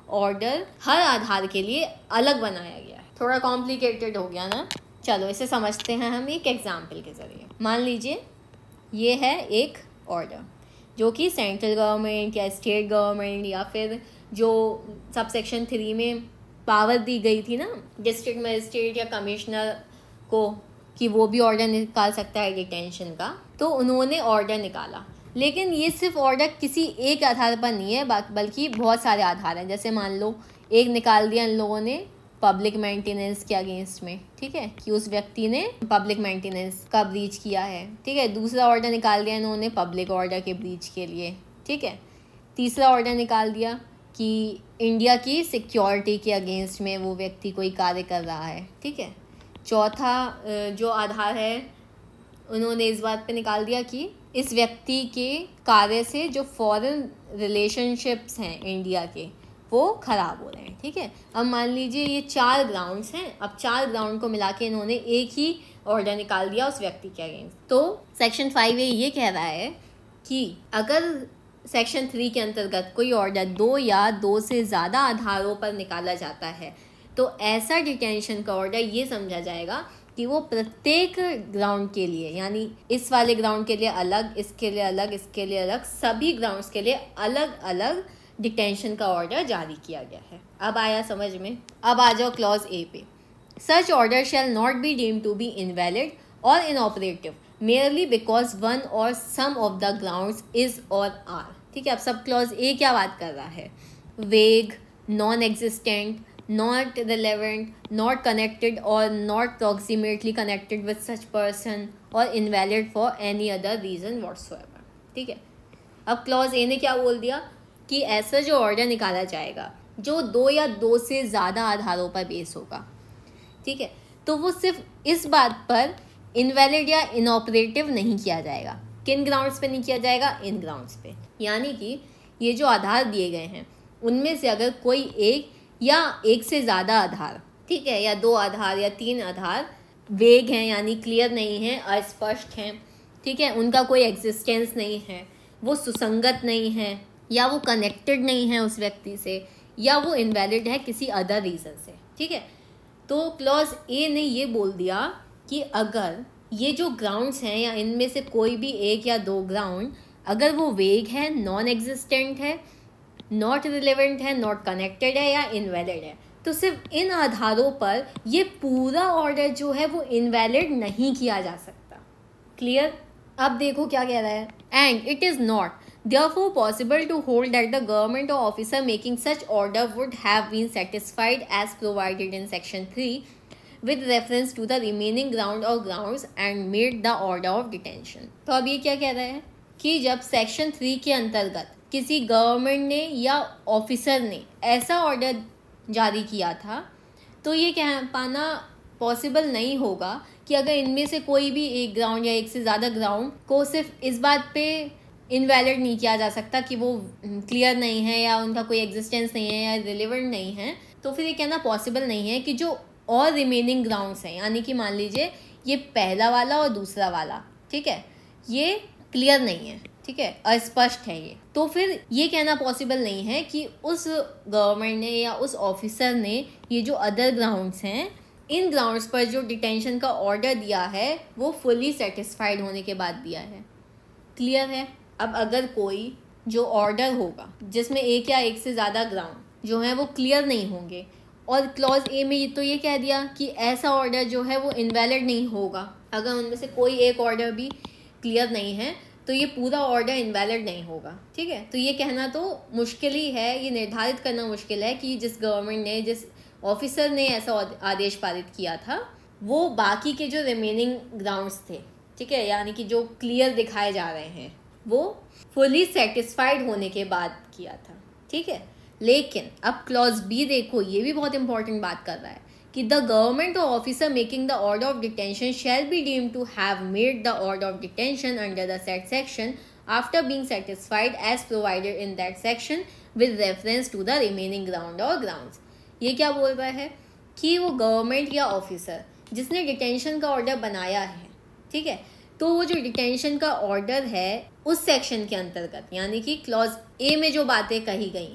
ऑर्डर हर आधार के लिए अलग बनाया गया है। थोड़ा कॉम्प्लिकेटेड हो गया ना, चलो इसे समझते हैं हम एक एग्जाम्पल के ज़रिए। मान लीजिए ये है एक ऑर्डर जो कि सेंट्रल गवर्नमेंट या स्टेट गवर्नमेंट या फिर जो सब सेक्शन थ्री में पावर दी गई थी ना डिस्ट्रिक्ट मजिस्ट्रेट या कमिश्नर को कि वो भी ऑर्डर निकाल सकता है डिटेंशन का, तो उन्होंने ऑर्डर निकाला। लेकिन ये सिर्फ ऑर्डर किसी एक आधार पर नहीं है, बल्कि बहुत सारे आधार हैं। जैसे मान लो एक निकाल दिया इन लोगों ने पब्लिक मेंटेनेंस के अगेंस्ट में, ठीक है, कि उस व्यक्ति ने पब्लिक मेंटेनेंस का ब्रीच किया है, ठीक है। दूसरा ऑर्डर निकाल दिया इन्होंने पब्लिक ऑर्डर के ब्रीच के लिए, ठीक है। तीसरा ऑर्डर निकाल दिया कि इंडिया की सिक्योरिटी के अगेंस्ट में वो व्यक्ति कोई कार्य कर रहा है, ठीक है। चौथा जो आधार है उन्होंने इस बात पे निकाल दिया कि इस व्यक्ति के कार्य से जो फॉरेन रिलेशनशिप्स हैं इंडिया के वो ख़राब हो रहे हैं, ठीक है। अब मान लीजिए ये चार ग्राउंड्स हैं, अब चार ग्राउंड को मिला के इन्होंने एक ही ऑर्डर निकाल दिया उस व्यक्ति के अगेंस्ट। तो सेक्शन फाइव ए ये कह रहा है कि अगर सेक्शन थ्री के अंतर्गत कोई ऑर्डर दो या दो से ज़्यादा आधारों पर निकाला जाता है तो ऐसा डिटेंशन का ऑर्डर ये समझा जाएगा कि वो प्रत्येक ग्राउंड के लिए, यानी इस वाले ग्राउंड के लिए अलग, इसके लिए अलग, इसके लिए अलग, सभी ग्राउंड्स के लिए अलग अलग डिटेंशन का ऑर्डर जारी किया गया है। अब आया समझ में। अब आ जाओ क्लॉज ए पे। Such order shall not be deemed to be invalid और इनऑपरेटिव मेयरली बिकॉज वन और some of the grounds is और आर, ठीक है। अब सब क्लॉज ए क्या बात कर रहा है? Vague, non existent, not relevant, not connected or not proximately connected with such person or invalid for any other reason whatsoever, ठीक है। अब क्लॉज ए ने क्या बोल दिया कि ऐसा जो ऑर्डर निकाला जाएगा जो दो या दो से ज़्यादा आधारों पर बेस होगा, ठीक है, तो वो सिर्फ इस बात पर इनवैलिड या इनऑपरेटिव नहीं किया जाएगा। किन ग्राउंड्स पे नहीं किया जाएगा? इन ग्राउंड्स पे। यानी कि ये जो आधार दिए गए हैं उनमें से अगर कोई एक या एक से ज़्यादा आधार, ठीक है, या दो आधार या तीन आधार वेग हैं यानी क्लियर नहीं है, अस्पष्ट हैं, ठीक है, उनका कोई एग्जिस्टेंस नहीं है, वो सुसंगत नहीं है, या वो कनेक्टेड नहीं है उस व्यक्ति से, या वो इनवैलिड है किसी अदर रीज़न से, ठीक है। तो क्लॉज ए ने ये बोल दिया कि अगर ये जो ग्राउंड्स हैं या इनमें से कोई भी एक या दो ग्राउंड अगर वो वेग है, नॉन एग्जिस्टेंट है, नॉट रिलेवेंट है, नॉट कनेक्टेड है या इनवैलिड है, तो सिर्फ इन आधारों पर ये पूरा ऑर्डर जो है वो इनवैलिड नहीं किया जा सकता। क्लियर? अब देखो क्या कह रहा है। And it is not therefore possible to hold that the government or officer making such order would have been satisfied as provided in section three with reference to the remaining ground or grounds and made the order of detention। तो अब ये क्या कह रहा है कि जब section three के अंतर्गत किसी गवर्नमेंट ने या ऑफिसर ने ऐसा ऑर्डर जारी किया था तो ये कह पाना पॉसिबल नहीं होगा कि अगर इनमें से कोई भी एक ग्राउंड या एक से ज़्यादा ग्राउंड को सिर्फ इस बात पे इनवैलिड नहीं किया जा सकता कि वो क्लियर नहीं है या उनका कोई एग्जिस्टेंस नहीं है या रिलेवेंट नहीं है, तो फिर ये कहना पॉसिबल नहीं है कि जो और रिमेनिंग ग्राउंड्स हैं, यानी कि मान लीजिए ये पहला वाला और दूसरा वाला, ठीक है, ये क्लियर नहीं है, ठीक है, अस्पष्ट है ये, तो फिर ये कहना पॉसिबल नहीं है कि उस गवर्नमेंट ने या उस ऑफिसर ने ये जो अदर ग्राउंड्स हैं इन ग्राउंड्स पर जो डिटेंशन का ऑर्डर दिया है वो फुली सेटिस्फाइड होने के बाद दिया है। क्लियर है? अब अगर कोई जो ऑर्डर होगा जिसमें एक या एक से ज़्यादा ग्राउंड जो है वो क्लियर नहीं होंगे और क्लॉज ए में ये तो ये कह दिया कि ऐसा ऑर्डर जो है वो इनवैलिड नहीं होगा, अगर उनमें से कोई एक ऑर्डर भी क्लियर नहीं है तो ये पूरा ऑर्डर इनवैलिड नहीं होगा, ठीक है। तो ये कहना तो मुश्किल ही है, ये निर्धारित करना मुश्किल है कि जिस गवर्नमेंट ने, जिस ऑफिसर ने ऐसा आदेश पारित किया था वो बाकी के जो रिमेनिंग ग्राउंड्स थे, ठीक है, यानी कि जो क्लियर दिखाए जा रहे हैं वो फुली सेटिस्फाइड होने के बाद किया था, ठीक है। लेकिन अब क्लॉज बी देखो, ये भी बहुत इंपॉर्टेंट बात कर रहा है कि द गवर्नमेंट और officer making the order of detention shall be deemed to have made the order of detention under the said section after being satisfied as provided in that section with reference to the remaining ground और grounds. ये क्या बोल रहा है कि वो government या officer जिसने डिटेंशन का ऑर्डर बनाया है, ठीक है, तो वो जो डिटेंशन का ऑर्डर है उस सेक्शन के अंतर्गत, यानी कि क्लॉज ए में जो बातें कही गई हैं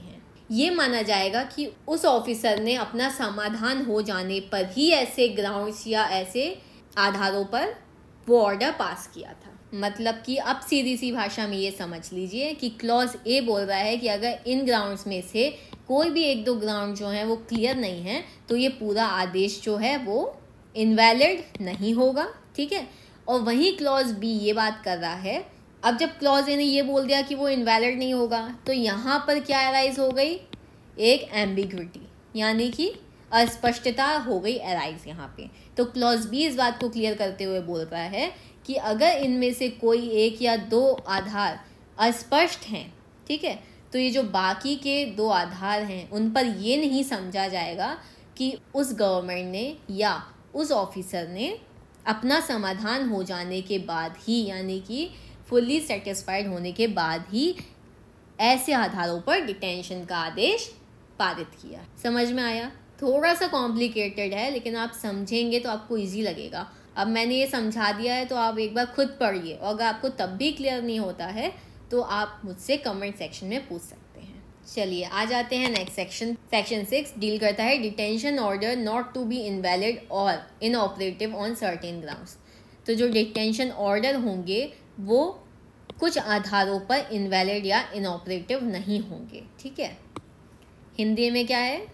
ये माना जाएगा कि उस ऑफिसर ने अपना समाधान हो जाने पर ही ऐसे ग्राउंड्स या ऐसे आधारों पर वो ऑर्डर पास किया था। मतलब कि अब सीधी सी भाषा में ये समझ लीजिए कि क्लॉज ए बोल रहा है कि अगर इन ग्राउंड्स में से कोई भी एक दो ग्राउंड जो है वो क्लियर नहीं है तो ये पूरा आदेश जो है वो इनवैलिड नहीं होगा, ठीक है। और वहीं क्लॉज बी ये बात कर रहा है, अब जब क्लॉज ए ने ये बोल दिया कि वो इनवैलिड नहीं होगा तो यहाँ पर क्या अराइज हो गई, एक एम्बिग्विटी यानी कि अस्पष्टता हो गई अराइज यहाँ पे। तो क्लॉज बी इस बात को क्लियर करते हुए बोल रहा है कि अगर इनमें से कोई एक या दो आधार अस्पष्ट हैं, ठीक है, तो ये जो बाकी के दो आधार हैं उन पर ये नहीं समझा जाएगा कि उस गवर्नमेंट ने या उस ऑफिसर ने अपना समाधान हो जाने के बाद ही यानी कि फुल्ली सेटिस्फाइड होने के बाद ही ऐसे आधारों पर डिटेंशन का आदेश पारित किया। समझ में आया? थोड़ा सा कॉम्प्लिकेटेड है लेकिन आप समझेंगे तो आपको इजी लगेगा। अब मैंने ये समझा दिया है तो आप एक बार खुद पढ़िए और अगर आपको तब भी क्लियर नहीं होता है तो आप मुझसे कमेंट सेक्शन में पूछ सकते हैं। चलिए आ जाते हैं next section. Section six deal करता है detention order not to be invalid और इनऑपरेटिव ऑन सर्टेन ग्राउंड्स। तो जो डिटेंशन ऑर्डर होंगे वो कुछ आधारों पर इनवैलिड या इनऑपरेटिव नहीं होंगे, ठीक है। हिंदी में क्या है,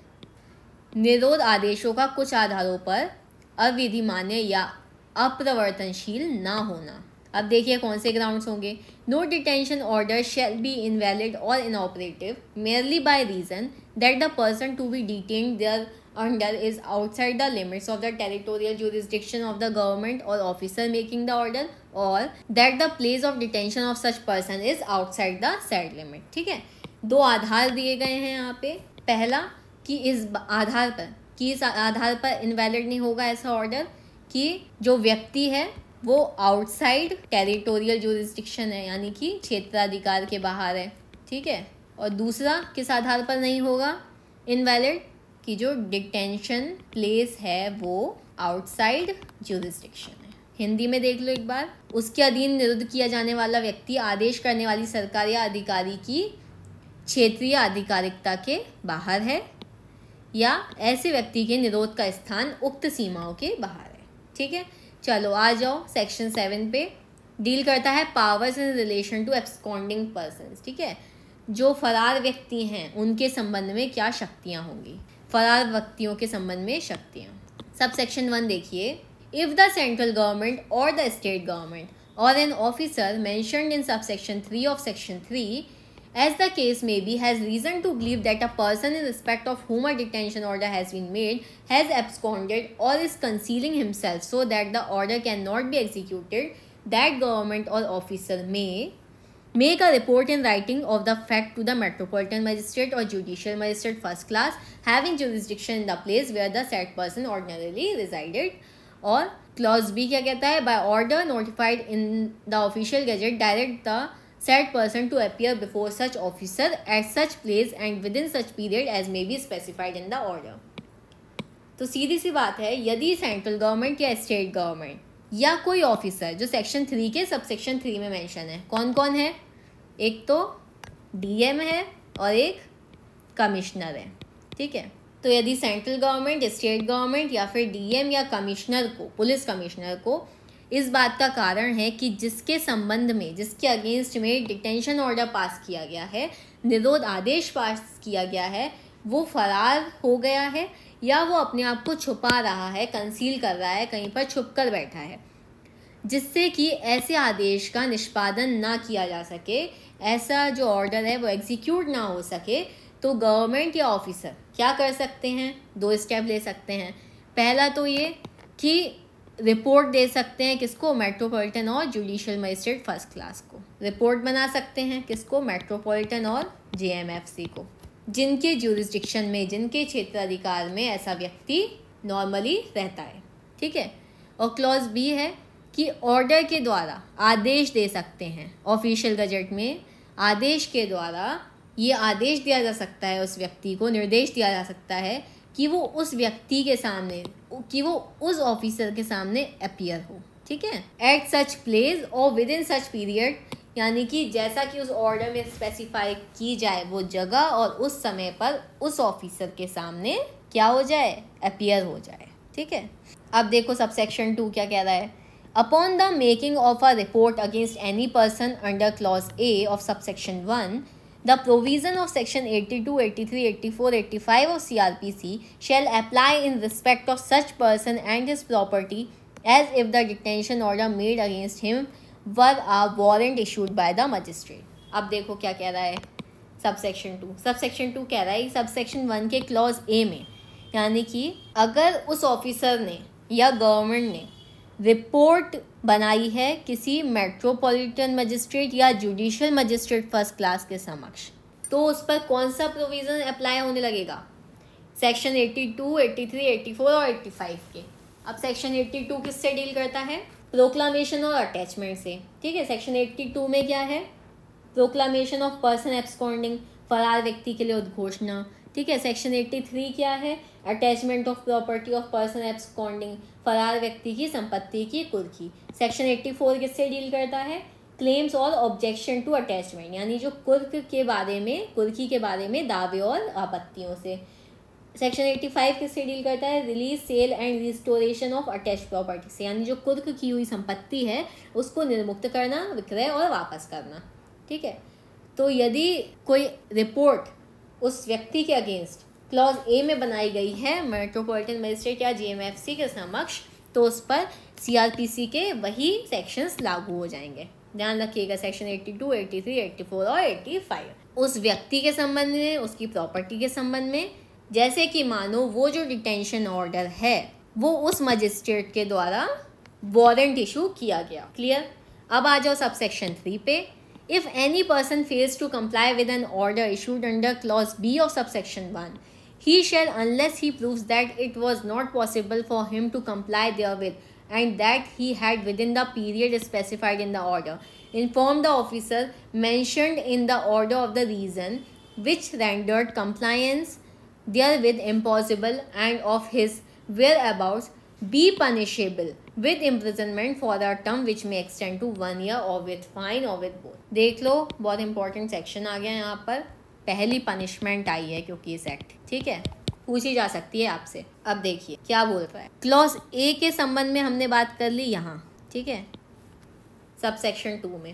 निरोध आदेशों का कुछ आधारों पर अविधिमान्य या अप्रवर्तनशील ना होना। अब देखिए कौन से ग्राउंड्स होंगे। No detention order shall be invalid और inoperative merely by reason that the person to be detained thereunder is outside the limits of the territorial jurisdiction of the government or officer making the order or that the place of detention of such person is outside the said limit, ठीक है। दो आधार दिए गए हैं यहाँ पे। पहला कि इस आधार पर कि इस आधार पर इनवैलिड नहीं होगा ऐसा ऑर्डर कि जो व्यक्ति है वो आउटसाइड टेरिटोरियल jurisdiction है यानी कि क्षेत्राधिकार के बाहर है, ठीक है। और दूसरा किस आधार पर नहीं होगा इनवैलिड, कि जो डिटेंशन प्लेस है वो आउटसाइड jurisdiction है। हिंदी में देख लो एक बार। उसके अधीन निरुद्ध किया जाने वाला व्यक्ति आदेश करने वाली सरकार या अधिकारी की क्षेत्रीय आधिकारिकता के बाहर है या ऐसे व्यक्ति के निरोध का स्थान उक्त सीमाओं के बाहर है, ठीक है। चलो आ जाओ सेक्शन सेवन पे। डील करता है powers in relation to absconding persons, ठीक है। जो फरार व्यक्ति हैं उनके संबंध में क्या शक्तियां होंगी, फरार व्यक्तियों के संबंध में शक्तियां। सब सेक्शन वन देखिए। इफ द सेंट्रल गवर्नमेंट और द स्टेट गवर्नमेंट और an officer mentioned in sub section three of section three as the case may be has reason to believe that a person in respect of whom a detention order has been made has absconded or is concealing himself so that the order cannot be executed, that government or officer may make a report in writing of the fact to the metropolitan magistrate or judicial magistrate first class having jurisdiction in the place where the said person ordinarily resided. और clause B क्या कहता है, by order notified in the official gazette direct the said person to appear before such officer at such place and within such period as may be specified in the order. तो सीधी सी बात है, यदि central government या state government या कोई officer जो section three के sub section three में मेंशन है, कौन कौन है, एक तो डीएम है और एक कमिश्नर है, ठीक है। तो यदि सेंट्रल गवर्नमेंट, स्टेट गवर्नमेंट या फिर डीएम या कमिश्नर को, पुलिस कमिश्नर को इस बात का कारण है कि जिसके संबंध में, जिसके अगेंस्ट में डिटेंशन ऑर्डर पास किया गया है, निरोध आदेश पास किया गया है, वो फरार हो गया है या वो अपने आप को छुपा रहा है, कंसील कर रहा है, कहीं पर छुप कर बैठा है, जिससे कि ऐसे आदेश का निष्पादन ना किया जा सके, ऐसा जो ऑर्डर है वो एग्जीक्यूट ना हो सके, तो गवर्नमेंट या ऑफिसर क्या कर सकते हैं, दो स्टेप ले सकते हैं। पहला तो ये कि रिपोर्ट दे सकते हैं, किसको, मेट्रोपॉलिटन और जुडिशियल मजिस्ट्रेट फर्स्ट क्लास को रिपोर्ट बना सकते हैं, किसको, मेट्रोपॉलिटन और जेएमएफसी को, जिनके ज्यूरिसडिक्शन में, जिनके क्षेत्राधिकार में ऐसा व्यक्ति नॉर्मली रहता है, ठीक है। और क्लॉज बी है कि ऑर्डर के द्वारा आदेश दे सकते हैं, ऑफिशियल गजट में आदेश के द्वारा ये आदेश दिया जा सकता है, उस व्यक्ति को निर्देश दिया जा सकता है कि वो उस व्यक्ति के सामने, कि वो उस ऑफिसर के सामने अपीयर हो, ठीक है। एट सच प्लेस और विद इन सच पीरियड यानी कि जैसा कि उस ऑर्डर में स्पेसिफाई की जाए वो जगह और उस समय पर उस ऑफिसर के सामने क्या हो जाए, अपीयर हो जाए। ठीक है, अब देखो सब सेक्शन टू क्या कह रहा है। Upon the making of a report against any person under clause A of sub section one, the provision of section eighty-two, eighty-three, eighty-four, eighty-five of C R P C shall apply in respect of such person and his property as if the detention order made against him were a warrant issued by the magistrate. अब देखो क्या कह रहा है sub section two. Sub section two कह रहा है sub section one के क्लॉज ए में, यानी कि अगर उस ऑफिसर ने या गवर्नमेंट ने रिपोर्ट बनाई है किसी मेट्रोपॉलिटन मजिस्ट्रेट या जुडिशियल मजिस्ट्रेट फर्स्ट क्लास के समक्ष, तो उस पर कौन सा प्रोविज़न अप्लाई होने लगेगा, सेक्शन बयासी, तिरासी, चौरासी और पचासी के। अब सेक्शन बयासी किससे डील करता है, प्रोक्लामेशन और अटैचमेंट से। ठीक है, सेक्शन बयासी में क्या है, प्रोक्लामेशन ऑफ पर्सन एब्सकॉन्डिंग, फरार व्यक्ति के लिए उद्घोषणा। ठीक है, सेक्शन तिरासी क्या है, attachment of property of person absconding, फरार व्यक्ति की संपत्ति की कुर्की। सेक्शन चौरासी किससे डील करता है, क्लेम्स और ऑब्जेक्शन टू अटैचमेंट, यानी जो कुर्क के बारे में, कुर्की के बारे में दावे और आपत्तियों से। सेक्शन पचासी किससे डील करता है, release, sale and restoration of attach property से, यानी जो कुर्क की हुई संपत्ति है उसको निर्मुक्त करना, विक्रय और वापस करना। ठीक है, तो यदि कोई रिपोर्ट उस व्यक्ति के अगेंस्ट क्लॉज ए में बनाई गई है मेट्रोपॉलिटन मजिस्ट्रेट या जीएमएफसी के समक्ष, तो उस पर सीआरपीसी के वही सेक्शंस लागू हो जाएंगे। ध्यान रखिएगा, सेक्शन बयासी, तिरासी, चौरासी और पचासी उस व्यक्ति के संबंध में, उसकी प्रॉपर्टी के संबंध में, जैसे कि मानो वो जो डिटेंशन ऑर्डर है वो उस मजिस्ट्रेट के द्वारा वारंट इशू किया गया। क्लियर। अब आ जाओ सब सेक्शन थ्री पे। If any person fails to comply with an order issued under clause B of subsection one, he shall, unless he proves that it was not possible for him to comply therewith and that he had within the period specified in the order, inform the officer mentioned in the order of the reason which rendered compliance therewith impossible and of his whereabouts be punishable with imprisonment for a term which may extend to one year or with fine or with both। देख लो, बहुत important section आ गया यहाँ पर, पहली punishment आई है क्योंकि इस act. ठीक है, पूछी जा सकती है आपसे। अब देखिए क्या बोल रहा है। क्लॉज ए के संबंध में हमने बात कर ली यहाँ, ठीक है, सब सेक्शन टू में,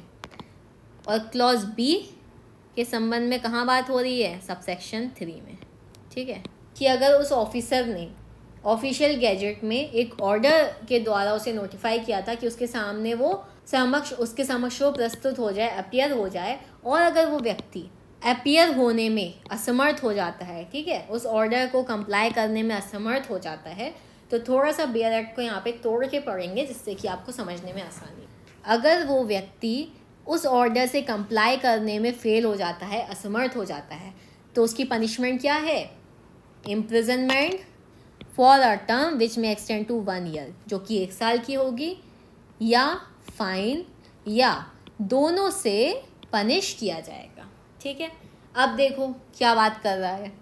और क्लॉज बी के संबंध में कहाँ बात हो रही है, सब सेक्शन थ्री में। ठीक है, कि अगर उस ऑफिसर ने ऑफिशियल गैजेट में एक ऑर्डर के द्वारा उसे नोटिफाई किया था कि उसके सामने वो समक्ष उसके समक्ष वो प्रस्तुत हो जाए, अपीयर हो जाए, और अगर वो व्यक्ति अपीयर होने में असमर्थ हो जाता है, ठीक है, उस ऑर्डर को कंप्लाई करने में असमर्थ हो जाता है, तो थोड़ा सा बेयर एक्ट को यहाँ पे तोड़ के पढ़ेंगे जिससे कि आपको समझने में आसानी। अगर वो व्यक्ति उस ऑर्डर से कंप्लाई करने में फेल हो जाता है, असमर्थ हो जाता है, तो उसकी पनिशमेंट क्या है, imprisonment for a term which may extend to one year, जो कि एक साल की होगी, या फाइन, या दोनों से पनिश किया जाएगा। ठीक है, अब देखो क्या बात कर रहा है,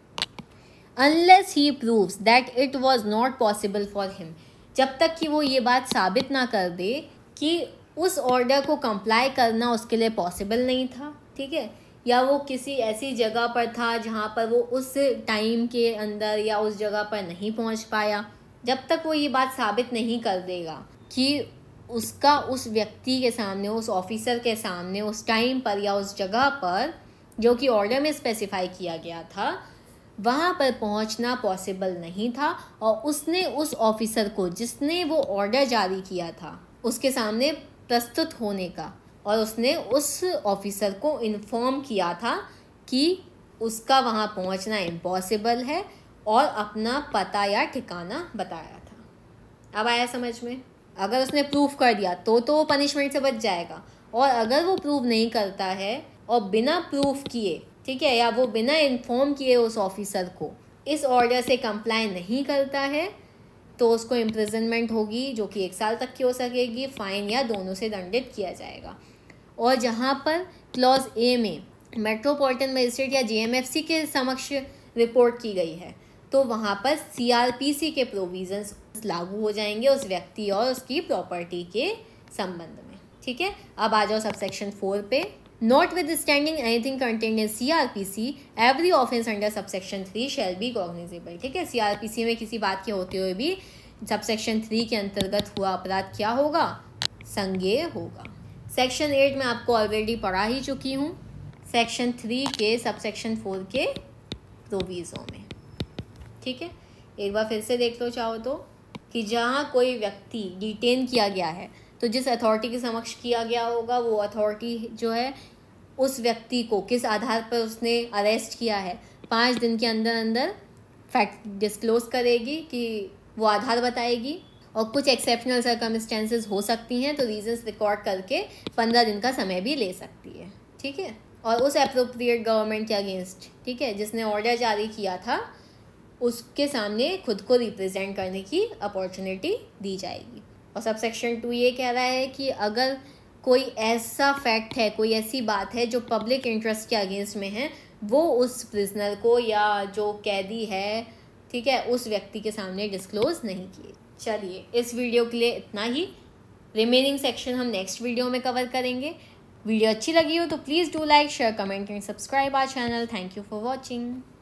unless he proves that it was not possible for him, जब तक कि वो ये बात साबित ना कर दे कि उस ऑर्डर को कंप्लाई करना उसके लिए पॉसिबल नहीं था, ठीक है, या वो किसी ऐसी जगह पर था जहाँ पर वो उस टाइम के अंदर या उस जगह पर नहीं पहुँच पाया, जब तक वो ये बात साबित नहीं कर देगा कि उसका उस व्यक्ति के सामने, उस ऑफिसर के सामने, उस टाइम पर या उस जगह पर जो कि ऑर्डर में स्पेसिफाई किया गया था, वहाँ पर पहुँचना पॉसिबल नहीं था, और उसने उस ऑफिसर को जिसने वो ऑर्डर जारी किया था उसके सामने प्रस्तुत होने का, और उसने उस ऑफिसर को इन्फॉर्म किया था कि उसका वहाँ पहुँचना इम्पॉसिबल है, और अपना पता या ठिकाना बताया था। अब आया समझ में। अगर उसने प्रूफ कर दिया तो तो वो पनिशमेंट से बच जाएगा, और अगर वो प्रूव नहीं करता है और बिना प्रूफ किए, ठीक है, या वो बिना इन्फॉर्म किए उस ऑफिसर को इस ऑर्डर से कंप्लाई नहीं करता है, तो उसको इम्प्रिजनमेंट होगी, जो कि एक साल तक की हो सकेगी, फाइन या दोनों से दंडित किया जाएगा। और जहाँ पर क्लॉज ए में मेट्रोपॉलिटन मजिस्ट्रेट या जीएमएफसी के समक्ष रिपोर्ट की गई है, तो वहाँ पर सीआरपीसी के प्रोविजंस लागू हो जाएंगे उस व्यक्ति और उसकी प्रॉपर्टी के संबंध में। ठीक है, अब आ जाओ सब सेक्शन फोर पे। Notwithstanding anything content in C R P C every offence under sub section three shall be cognizable. ठीक है, सी आर पी सी में किसी बात के होते हुए भी सब सेक्शन थ्री के अंतर्गत हुआ अपराध क्या होगा, संज्ञेय होगा। सेक्शन एट में आपको ऑलरेडी पढ़ा ही चुकी हूँ, सेक्शन थ्री के सब सेक्शन फोर के प्रोविजो में। ठीक है, एक बार फिर से देख लो चाहो तो, कि जहाँ कोई व्यक्ति डिटेन किया गया है तो जिस अथॉरिटी के समक्ष किया गया होगा वो अथॉरिटी जो है उस व्यक्ति को किस आधार पर उसने अरेस्ट किया है पाँच दिन के अंदर अंदर फैक्ट डिस्क्लोज करेगी, कि वो आधार बताएगी। और कुछ एक्सेप्शनल सर्कमस्टेंसेस हो सकती हैं तो रीजंस रिकॉर्ड करके पंद्रह दिन का समय भी ले सकती है। ठीक है, और उस अप्रोप्रिएट गवर्नमेंट के अगेंस्ट, ठीक है, जिसने ऑर्डर जारी किया था, उसके सामने खुद को रिप्रेजेंट करने की अपॉर्चुनिटी दी जाएगी। और सब सेक्शन टू ये कह रहा है कि अगर कोई ऐसा फैक्ट है, कोई ऐसी बात है जो पब्लिक इंटरेस्ट के अगेंस्ट में है, वो उस प्रिजनर को या जो कैदी है, ठीक है, उस व्यक्ति के सामने डिस्क्लोज नहीं किए। चलिए, इस वीडियो के लिए इतना ही। रिमेनिंग सेक्शन हम नेक्स्ट वीडियो में कवर करेंगे। वीडियो अच्छी लगी हो तो please do like, share, comment and subscribe our channel. Thank you for watching.